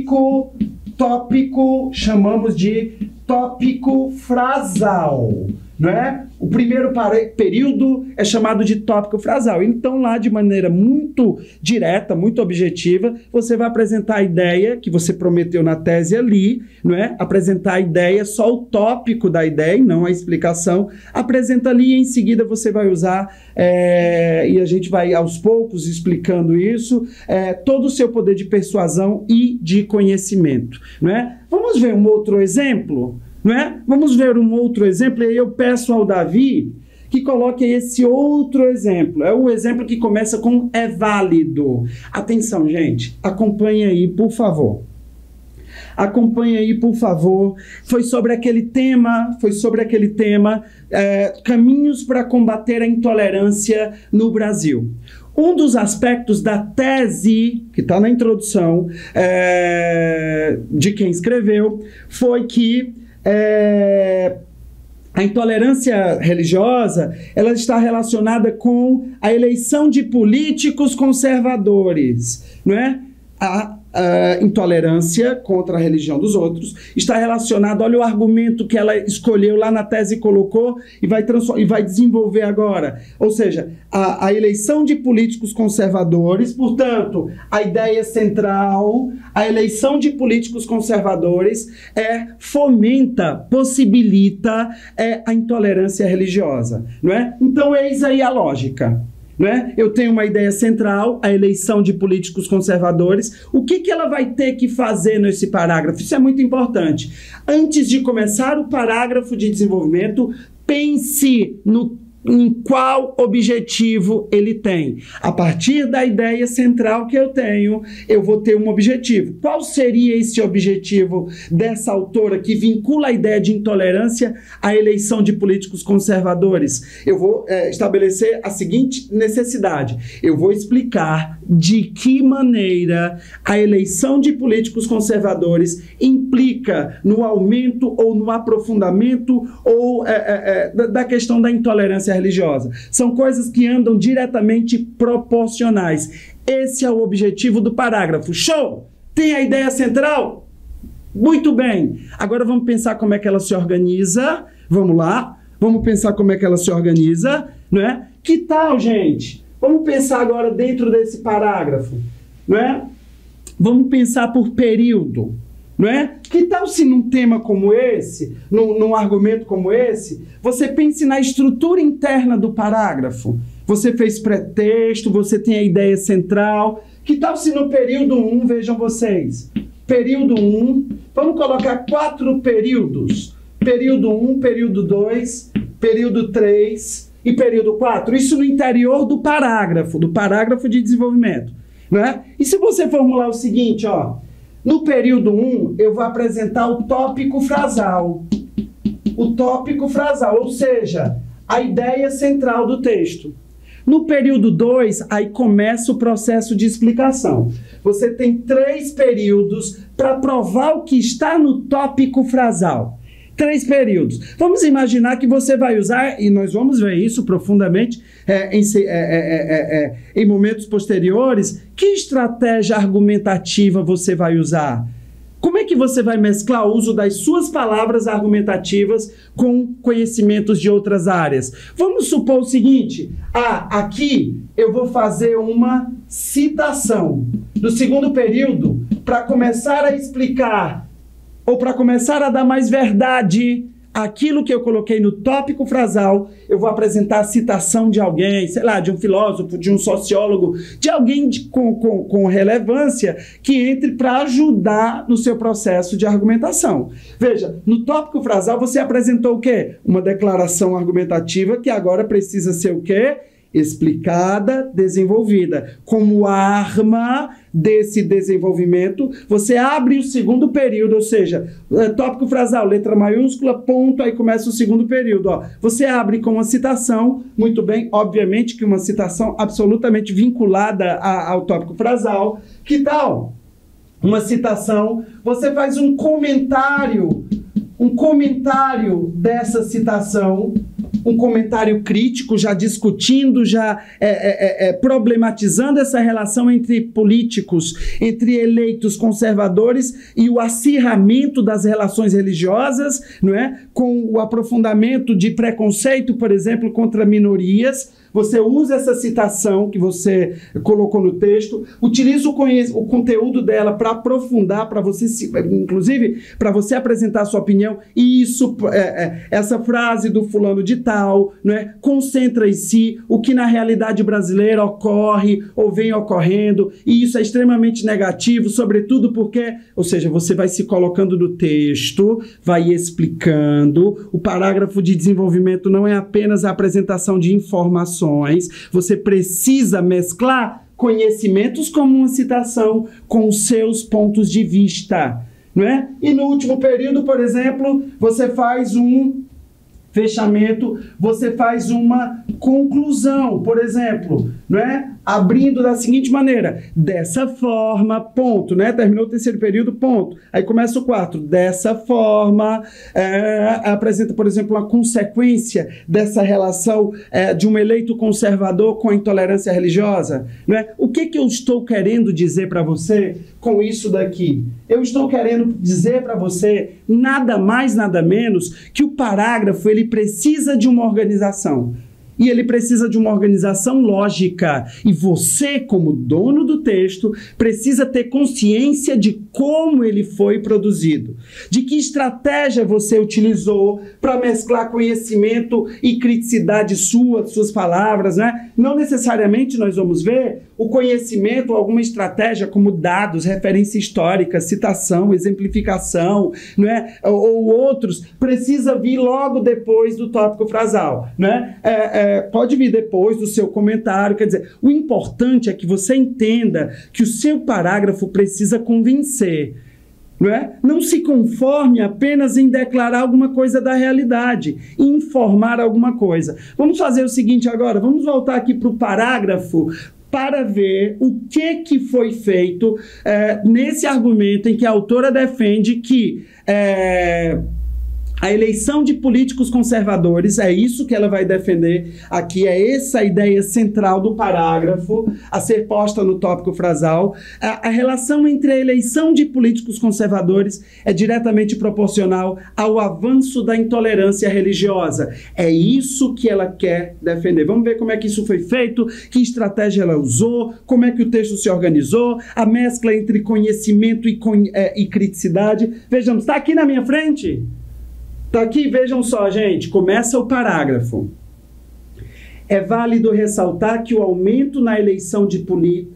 [SPEAKER 3] chamamos de tópico frasal. não é? O primeiro período é chamado de tópico frasal. Então, lá, de maneira muito direta, muito objetiva, você vai apresentar a ideia que você prometeu na tese ali, não é? Apresentar a ideia, só o tópico da ideia e não a explicação. Apresenta ali e em seguida você vai usar, e a gente vai aos poucos explicando isso, todo o seu poder de persuasão e de conhecimento, não é? Vamos ver um outro exemplo? Não é? Vamos ver um outro exemplo, e aí eu peço ao Davi que coloque esse outro exemplo. É o exemplo que começa com é válido. Atenção, gente, acompanhe aí, por favor. Acompanhe aí, por favor. Foi sobre aquele tema, caminhos para combater a intolerância no Brasil. Um dos aspectos da tese, que está na introdução, de quem escreveu, foi que a intolerância religiosa, ela está relacionada com a eleição de políticos conservadores, não é? A intolerância contra a religião dos outros está relacionada, olha o argumento que ela escolheu lá na tese e colocou e vai desenvolver agora. Ou seja, a eleição de políticos conservadores, portanto, a ideia central, a eleição de políticos conservadores fomenta, possibilita a intolerância religiosa, não é? Então, eis aí a lógica. Não é? Eu tenho uma ideia central, a eleição de políticos conservadores. O que ela vai ter que fazer nesse parágrafo? Isso é muito importante. Antes de começar o parágrafo de desenvolvimento, pense em qual objetivo ele tem. A partir da ideia central que eu tenho, eu vou ter um objetivo. Qual seria esse objetivo dessa autora que vincula a ideia de intolerância à eleição de políticos conservadores? Eu vou estabelecer a seguinte necessidade. Eu vou explicar de que maneira a eleição de políticos conservadores implica no aumento ou no aprofundamento ou da questão da intolerância religiosa. São coisas que andam diretamente proporcionais. Esse é o objetivo do parágrafo. Show! Tem a ideia central? Muito bem. Agora vamos pensar como é que ela se organiza. Vamos lá. Vamos pensar como é que ela se organiza, não é? Que tal, gente? Vamos pensar agora dentro desse parágrafo, não é? Vamos pensar por período. Não é? Que tal se num tema como esse, num argumento como esse, você pense na estrutura interna do parágrafo? Você fez pretexto, você tem a ideia central. Que tal se no período 1, vejam vocês, período 1, vamos colocar 4 períodos. Período 1, período 2, período 3 e período 4. Isso no interior do parágrafo de desenvolvimento. Não é? E se você formular o seguinte, ó, no período 1, eu vou apresentar o tópico frasal. O tópico frasal, ou seja, a ideia central do texto. No período 2, aí começa o processo de explicação. Você tem 3 períodos para provar o que está no tópico frasal. 3 períodos. Vamos imaginar que você vai usar, e nós vamos ver isso profundamente em momentos posteriores, que estratégia argumentativa você vai usar? Como é que você vai mesclar o uso das suas palavras argumentativas com conhecimentos de outras áreas? Vamos supor o seguinte, aqui eu vou fazer uma citação do segundo período para começar a explicar ou para começar a dar mais verdade àquilo que eu coloquei no tópico frasal. Eu vou apresentar a citação de alguém, sei lá, de um filósofo, de um sociólogo, de alguém com relevância que entre para ajudar no seu processo de argumentação. Veja, no tópico frasal você apresentou o quê? Uma declaração argumentativa que agora precisa ser o quê? Explicada, desenvolvida. Como arma desse desenvolvimento, você abre o segundo período, ou seja, tópico frasal, letra maiúscula, ponto, aí começa o segundo período. Ó. Você abre com uma citação, muito bem, obviamente que uma citação absolutamente vinculada ao tópico frasal. Que tal? Uma citação, você faz um comentário dessa citação, um comentário crítico, já discutindo, já problematizando essa relação entre políticos, entre eleitos conservadores e o acirramento das relações religiosas, não é? Com o aprofundamento de preconceito, por exemplo, contra minorias. Você usa essa citação que você colocou no texto, utiliza o conteúdo dela para aprofundar, para você, inclusive, para você apresentar a sua opinião. E isso, essa frase do fulano de tal, não é? Concentra em si o que na realidade brasileira ocorre ou vem ocorrendo, e isso é extremamente negativo, sobretudo porque, ou seja, você vai se colocando no texto, vai explicando. O parágrafo de desenvolvimento não é apenas a apresentação de informações. Você precisa mesclar conhecimentos como uma citação com os seus pontos de vista, não é? E no último período, por exemplo, você faz um fechamento, você faz uma conclusão, por exemplo, não é? Abrindo da seguinte maneira: dessa forma, ponto, né? Terminou o terceiro período, ponto. Aí começa o quarto. Dessa forma, apresenta, por exemplo, uma consequência dessa relação de um eleito conservador com a intolerância religiosa, não é? O que eu estou querendo dizer para você com isso daqui? Eu estou querendo dizer para você nada mais, nada menos que o parágrafo, ele precisa de uma organização. E ele precisa de uma organização lógica. E você, como dono do texto, precisa ter consciência de como ele foi produzido. De que estratégia você utilizou para mesclar conhecimento e criticidade suas palavras, né? Não necessariamente nós vamos ver o conhecimento, alguma estratégia como dados, referência histórica, citação, exemplificação, não é? Ou outros, precisa vir logo depois do tópico frasal, né? Pode vir depois do seu comentário. Quer dizer, o importante é que você entenda que o seu parágrafo precisa convencer. Não é? Não se conforme apenas em declarar alguma coisa da realidade, informar alguma coisa. Vamos fazer o seguinte agora, vamos voltar aqui para o parágrafo para ver o que foi feito nesse argumento em que a autora defende que a eleição de políticos conservadores, é isso que ela vai defender aqui, é essa a ideia central do parágrafo a ser posta no tópico frasal. A relação entre a eleição de políticos conservadores é diretamente proporcional ao avanço da intolerância religiosa. É isso que ela quer defender. Vamos ver como é que isso foi feito, que estratégia ela usou, como é que o texto se organizou, a mescla entre conhecimento e criticidade. Vejamos, está aqui na minha frente? Tá aqui, vejam só, gente, começa o parágrafo. É válido ressaltar que o aumento da eleição de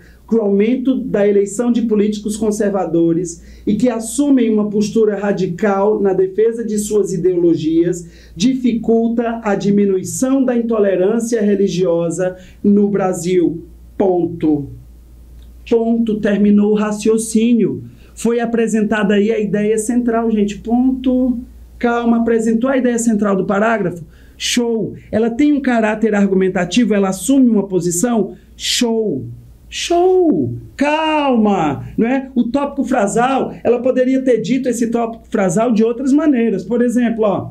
[SPEAKER 3] políticos conservadores e que assumem uma postura radical na defesa de suas ideologias dificulta a diminuição da intolerância religiosa no Brasil. Ponto. Ponto. Terminou o raciocínio. Foi apresentada aí a ideia central, gente. Ponto. Calma, apresentou a ideia central do parágrafo? Show! Ela tem um caráter argumentativo, ela assume uma posição? Show! Show! Calma! Não é? O tópico frasal, ela poderia ter dito esse tópico frasal de outras maneiras. Por exemplo, ó,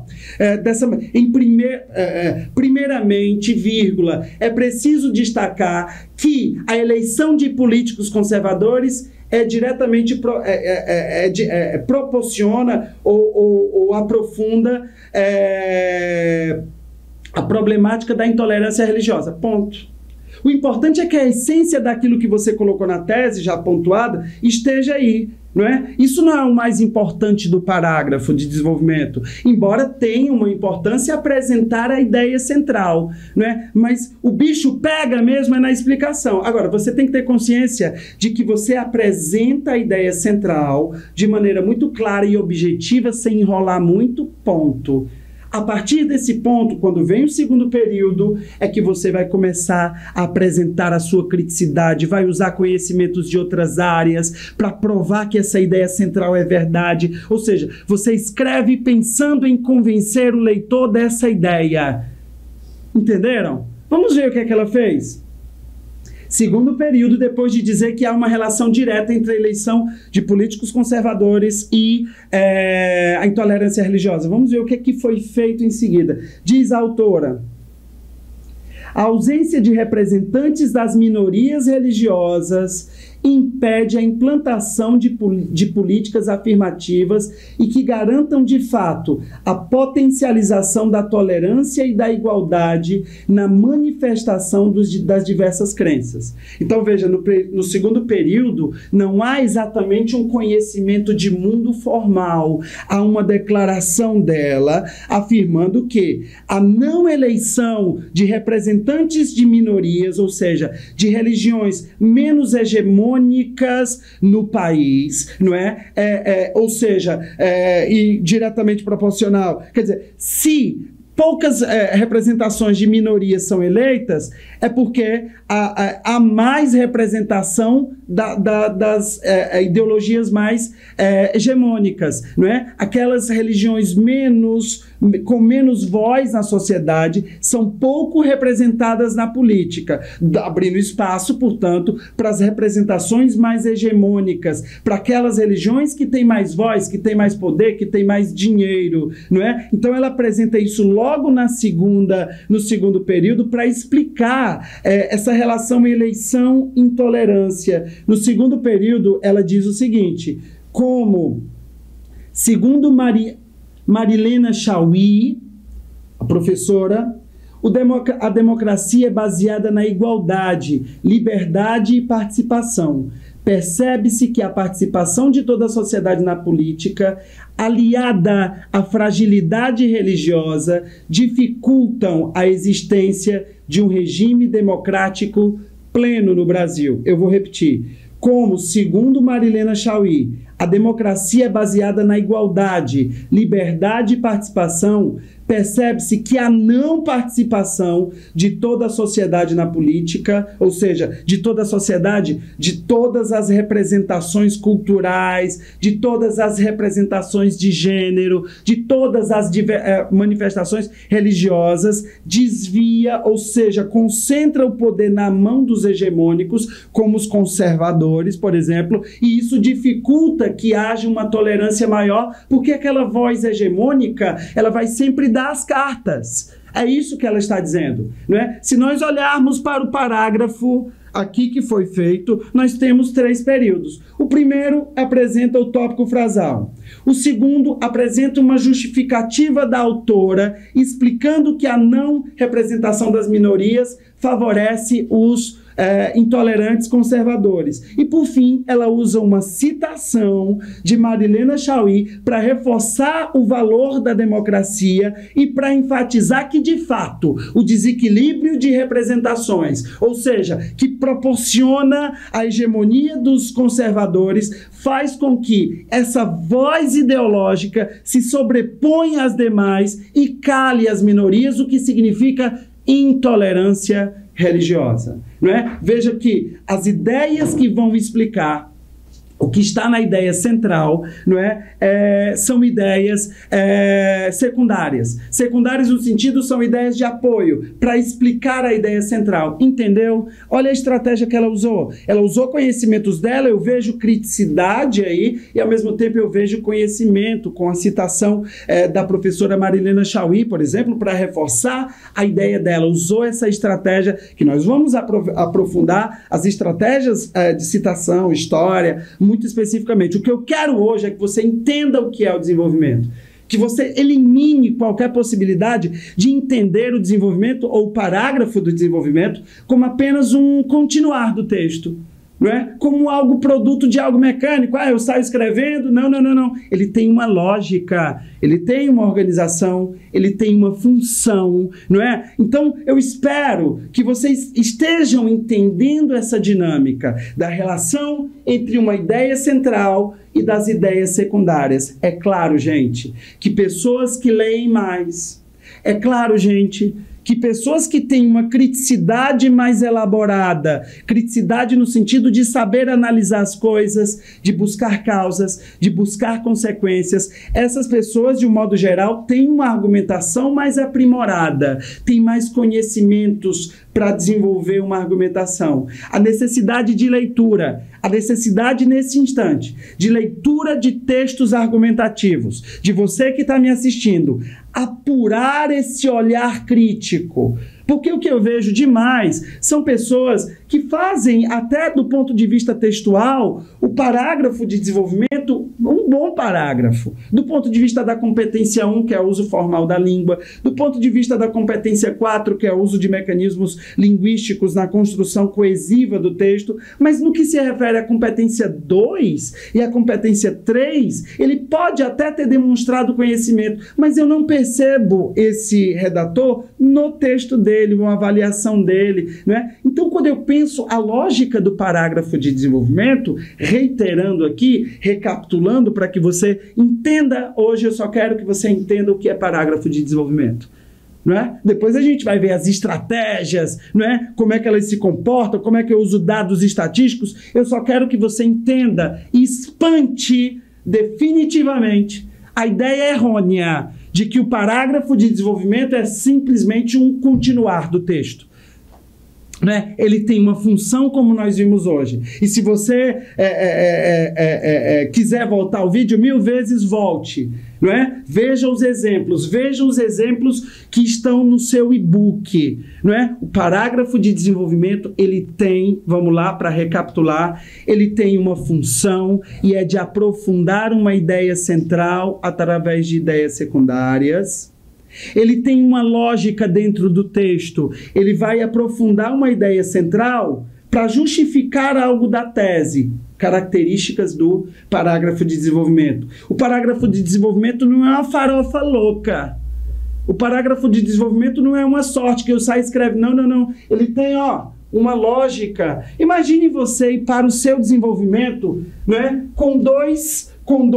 [SPEAKER 3] primeiramente, vírgula, é preciso destacar que a eleição de políticos conservadores diretamente proporciona ou aprofunda a problemática da intolerância religiosa. Ponto. O importante é que a essência daquilo que você colocou na tese, já pontuada, esteja aí. Não é? Isso não é o mais importante do parágrafo de desenvolvimento, embora tenha uma importância apresentar a ideia central, não é? Mas o bicho pega mesmo na explicação. Agora, você tem que ter consciência de que você apresenta a ideia central de maneira muito clara e objetiva, sem enrolar muito, ponto. A partir desse ponto, quando vem o segundo período, é que você vai começar a apresentar a sua criticidade, vai usar conhecimentos de outras áreas para provar que essa ideia central é verdade. Ou seja, você escreve pensando em convencer o leitor dessa ideia. Entenderam? Vamos ver o que é que ela fez. Segundo período, depois de dizer que há uma relação direta entre a eleição de políticos conservadores e a intolerância religiosa. Vamos ver o que foi feito em seguida. Diz a autora: a ausência de representantes das minorias religiosas impede a implantação de políticas afirmativas e que garantam, de fato, a potencialização da tolerância e da igualdade na manifestação das diversas crenças. Então, veja, no segundo período, não há exatamente um conhecimento de mundo formal. Há uma declaração dela afirmando que a não eleição de representantes de minorias, ou seja, de religiões menos hegemônicas no país, não é? Ou seja, e diretamente proporcional. Quer dizer, se poucas representações de minorias são eleitas, é porque há mais representação das ideologias mais hegemônicas, não é? Aquelas religiões com menos voz na sociedade são pouco representadas na política, abrindo espaço, portanto, para as representações mais hegemônicas, para aquelas religiões que têm mais voz, que têm mais poder, que têm mais dinheiro, não é? Então ela apresenta isso logo no segundo período para explicar essa relação eleição-intolerância. No segundo período, ela diz o seguinte: como, segundo Marilena Chauí, a professora, a democracia é baseada na igualdade, liberdade e participação. Percebe-se que a participação de toda a sociedade na política, aliada à fragilidade religiosa, dificultam a existência de um regime democrático pleno no Brasil. Eu vou repetir. Como, segundo Marilena Chauí, a democracia é baseada na igualdade, liberdade e participação, percebe-se que a não participação de toda a sociedade na política, ou seja, de toda a sociedade, de todas as representações culturais, de todas as representações de gênero, de todas as manifestações religiosas, desvia, ou seja, concentra o poder na mão dos hegemônicos, como os conservadores, por exemplo, e isso dificulta que haja uma tolerância maior, porque aquela voz hegemônica, ela vai sempre dar as cartas. É isso que ela está dizendo, não é? Se nós olharmos para o parágrafo aqui que foi feito, nós temos 3 períodos. O primeiro apresenta o tópico frasal. O segundo apresenta uma justificativa da autora explicando que a não representação das minorias favorece os intolerantes conservadores. E, por fim, ela usa uma citação de Marilena Chauí para reforçar o valor da democracia e para enfatizar que, de fato, o desequilíbrio de representações, ou seja, que proporciona a hegemonia dos conservadores, faz com que essa voz ideológica se sobreponha às demais e cale as minorias, o que significa intolerância religiosa, não é? Veja que as ideias que vão explicar o que está na ideia central, não é? São ideias secundárias. Secundárias no sentido são ideias de apoio para explicar a ideia central. Entendeu? Olha a estratégia que ela usou. Ela usou conhecimentos dela, eu vejo criticidade aí, e ao mesmo tempo eu vejo conhecimento, com a citação da professora Marilena Chauí, por exemplo, para reforçar a ideia dela. Usou essa estratégia que nós vamos aprofundar, as estratégias de citação, história, muito especificamente. O que eu quero hoje é que você entenda o que é o desenvolvimento, que você elimine qualquer possibilidade de entender o desenvolvimento ou o parágrafo do desenvolvimento como apenas um continuar do texto, não é? Como algo produto de algo mecânico. Eu saio escrevendo. Não. Ele tem uma lógica, ele tem uma organização, ele tem uma função, não é? Então, eu espero que vocês estejam entendendo essa dinâmica da relação entre uma ideia central e das ideias secundárias. É claro, gente, que pessoas que leem mais, é claro, gente, que pessoas que têm uma criticidade mais elaborada, criticidade no sentido de saber analisar as coisas, de buscar causas, de buscar consequências, essas pessoas, de um modo geral, têm uma argumentação mais aprimorada, têm mais conhecimentos para desenvolver uma argumentação. A necessidade de leitura, a necessidade nesse instante de leitura de textos argumentativos, de você que está me assistindo, apurar esse olhar crítico. Porque o que eu vejo demais são pessoas que fazem, até do ponto de vista textual, o parágrafo de desenvolvimento um bom parágrafo. Do ponto de vista da competência 1, que é o uso formal da língua, do ponto de vista da competência 4, que é o uso de mecanismos linguísticos na construção coesiva do texto, mas no que se refere à competência 2 e à competência 3, ele pode até ter demonstrado conhecimento, mas eu não percebo esse redator no texto dele, uma avaliação dele, né? Então, quando eu penso a lógica do parágrafo de desenvolvimento, reiterando aqui, recapitulando para que você entenda, hoje eu só quero que você entenda o que é parágrafo de desenvolvimento. Não é? Depois a gente vai ver as estratégias, não é? Como é que elas se comportam, como é que eu uso dados estatísticos. Eu só quero que você entenda e espante definitivamente a ideia errônea de que o parágrafo de desenvolvimento é simplesmente um continuar do texto. Né? Ele tem uma função como nós vimos hoje. E se você quiser voltar ao vídeo 1000 vezes, volte. Não é? Veja os exemplos que estão no seu e-book. Não é? O parágrafo de desenvolvimento, ele tem, vamos lá para recapitular, ele tem uma função e é de aprofundar uma ideia central através de ideias secundárias. Ele tem uma lógica dentro do texto, ele vai aprofundar uma ideia central para justificar algo da tese, características do parágrafo de desenvolvimento. O parágrafo de desenvolvimento não é uma farofa louca. O parágrafo de desenvolvimento não é uma sorte que eu saio e escrevo. Não. Ele tem, uma lógica. Imagine você ir para o seu desenvolvimento, né, com dois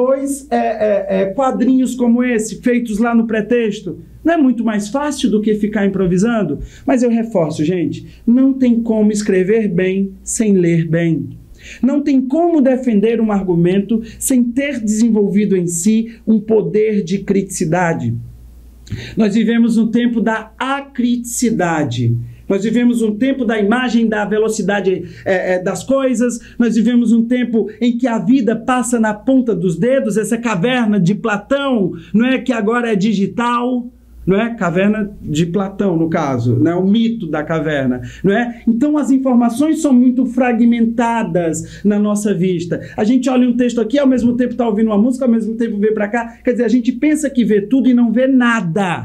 [SPEAKER 3] quadrinhos como esse, feitos lá no pretexto. Não é muito mais fácil do que ficar improvisando? Mas eu reforço, gente, não tem como escrever bem sem ler bem. Não tem como defender um argumento sem ter desenvolvido em si um poder de criticidade. Nós vivemos no tempo da acriticidade. Nós vivemos um tempo da imagem, da velocidade das coisas. Nós vivemos um tempo em que a vida passa na ponta dos dedos, essa caverna de Platão, não é, que agora é digital, não é? Caverna de Platão, no caso, né? O mito da caverna, não é? Então as informações são muito fragmentadas na nossa vista. A gente olha um texto aqui, ao mesmo tempo está ouvindo uma música, ao mesmo tempo vê para cá. Quer dizer, a gente pensa que vê tudo e não vê nada.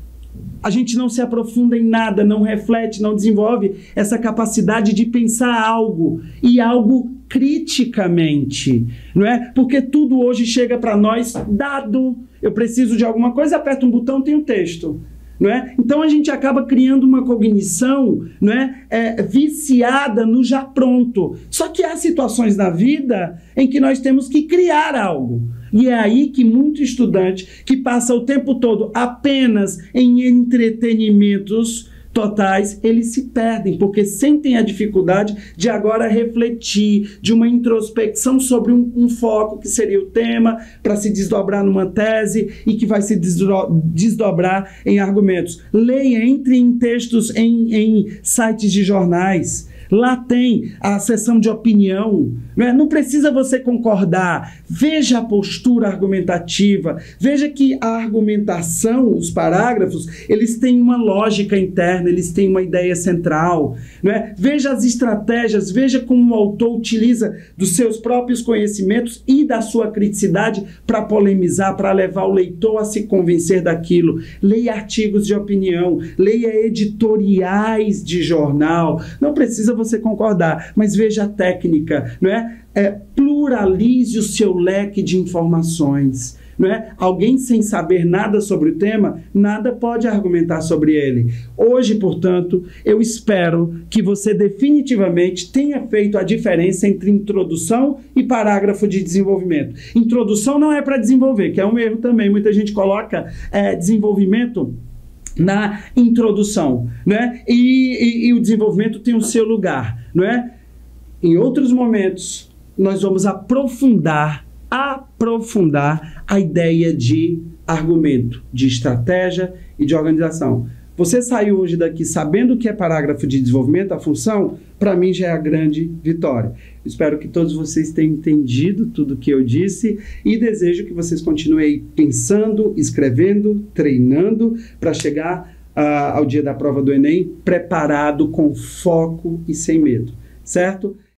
[SPEAKER 3] A gente não se aprofunda em nada, não reflete, não desenvolve essa capacidade de pensar algo, e algo criticamente, não é? Porque tudo hoje chega para nós dado. Eu preciso de alguma coisa, aperto um botão, tem um texto. Não é? Então a gente acaba criando uma cognição, não é? Viciada no já pronto. Só que há situações na vida em que nós temos que criar algo. E é aí que muito estudante que passa o tempo todo apenas em entretenimentos totais, eles se perdem, porque sentem a dificuldade de agora refletir, de uma introspecção sobre um foco que seria o tema, para se desdobrar numa tese e que vai se desdobrar em argumentos. Leia, entre em textos em sites de jornais. Lá tem a seção de opinião, não precisa você concordar. Veja a postura argumentativa, veja que a argumentação, os parágrafos, eles têm uma lógica interna, eles têm uma ideia central. Veja as estratégias, veja como o autor utiliza dos seus próprios conhecimentos e da sua criticidade para polemizar, para levar o leitor a se convencer daquilo. Leia artigos de opinião, leia editoriais de jornal, não precisa você concordar, mas veja a técnica, pluralize o seu leque de informações. Alguém sem saber nada sobre o tema, nada pode argumentar sobre ele. Hoje, portanto, eu espero que você definitivamente tenha feito a diferença entre introdução e parágrafo de desenvolvimento. Introdução não é para desenvolver, que é um erro também. Muita gente coloca desenvolvimento na introdução, né? E o desenvolvimento tem o seu lugar, não é? Em outros momentos, nós vamos aprofundar a ideia de argumento, de estratégia e de organização. Você saiu hoje daqui sabendo o que é parágrafo de desenvolvimento, a função, para mim já é a grande vitória. Espero que todos vocês tenham entendido tudo o que eu disse e desejo que vocês continuem pensando, escrevendo, treinando para chegar ao dia da prova do Enem preparado, com foco e sem medo, certo?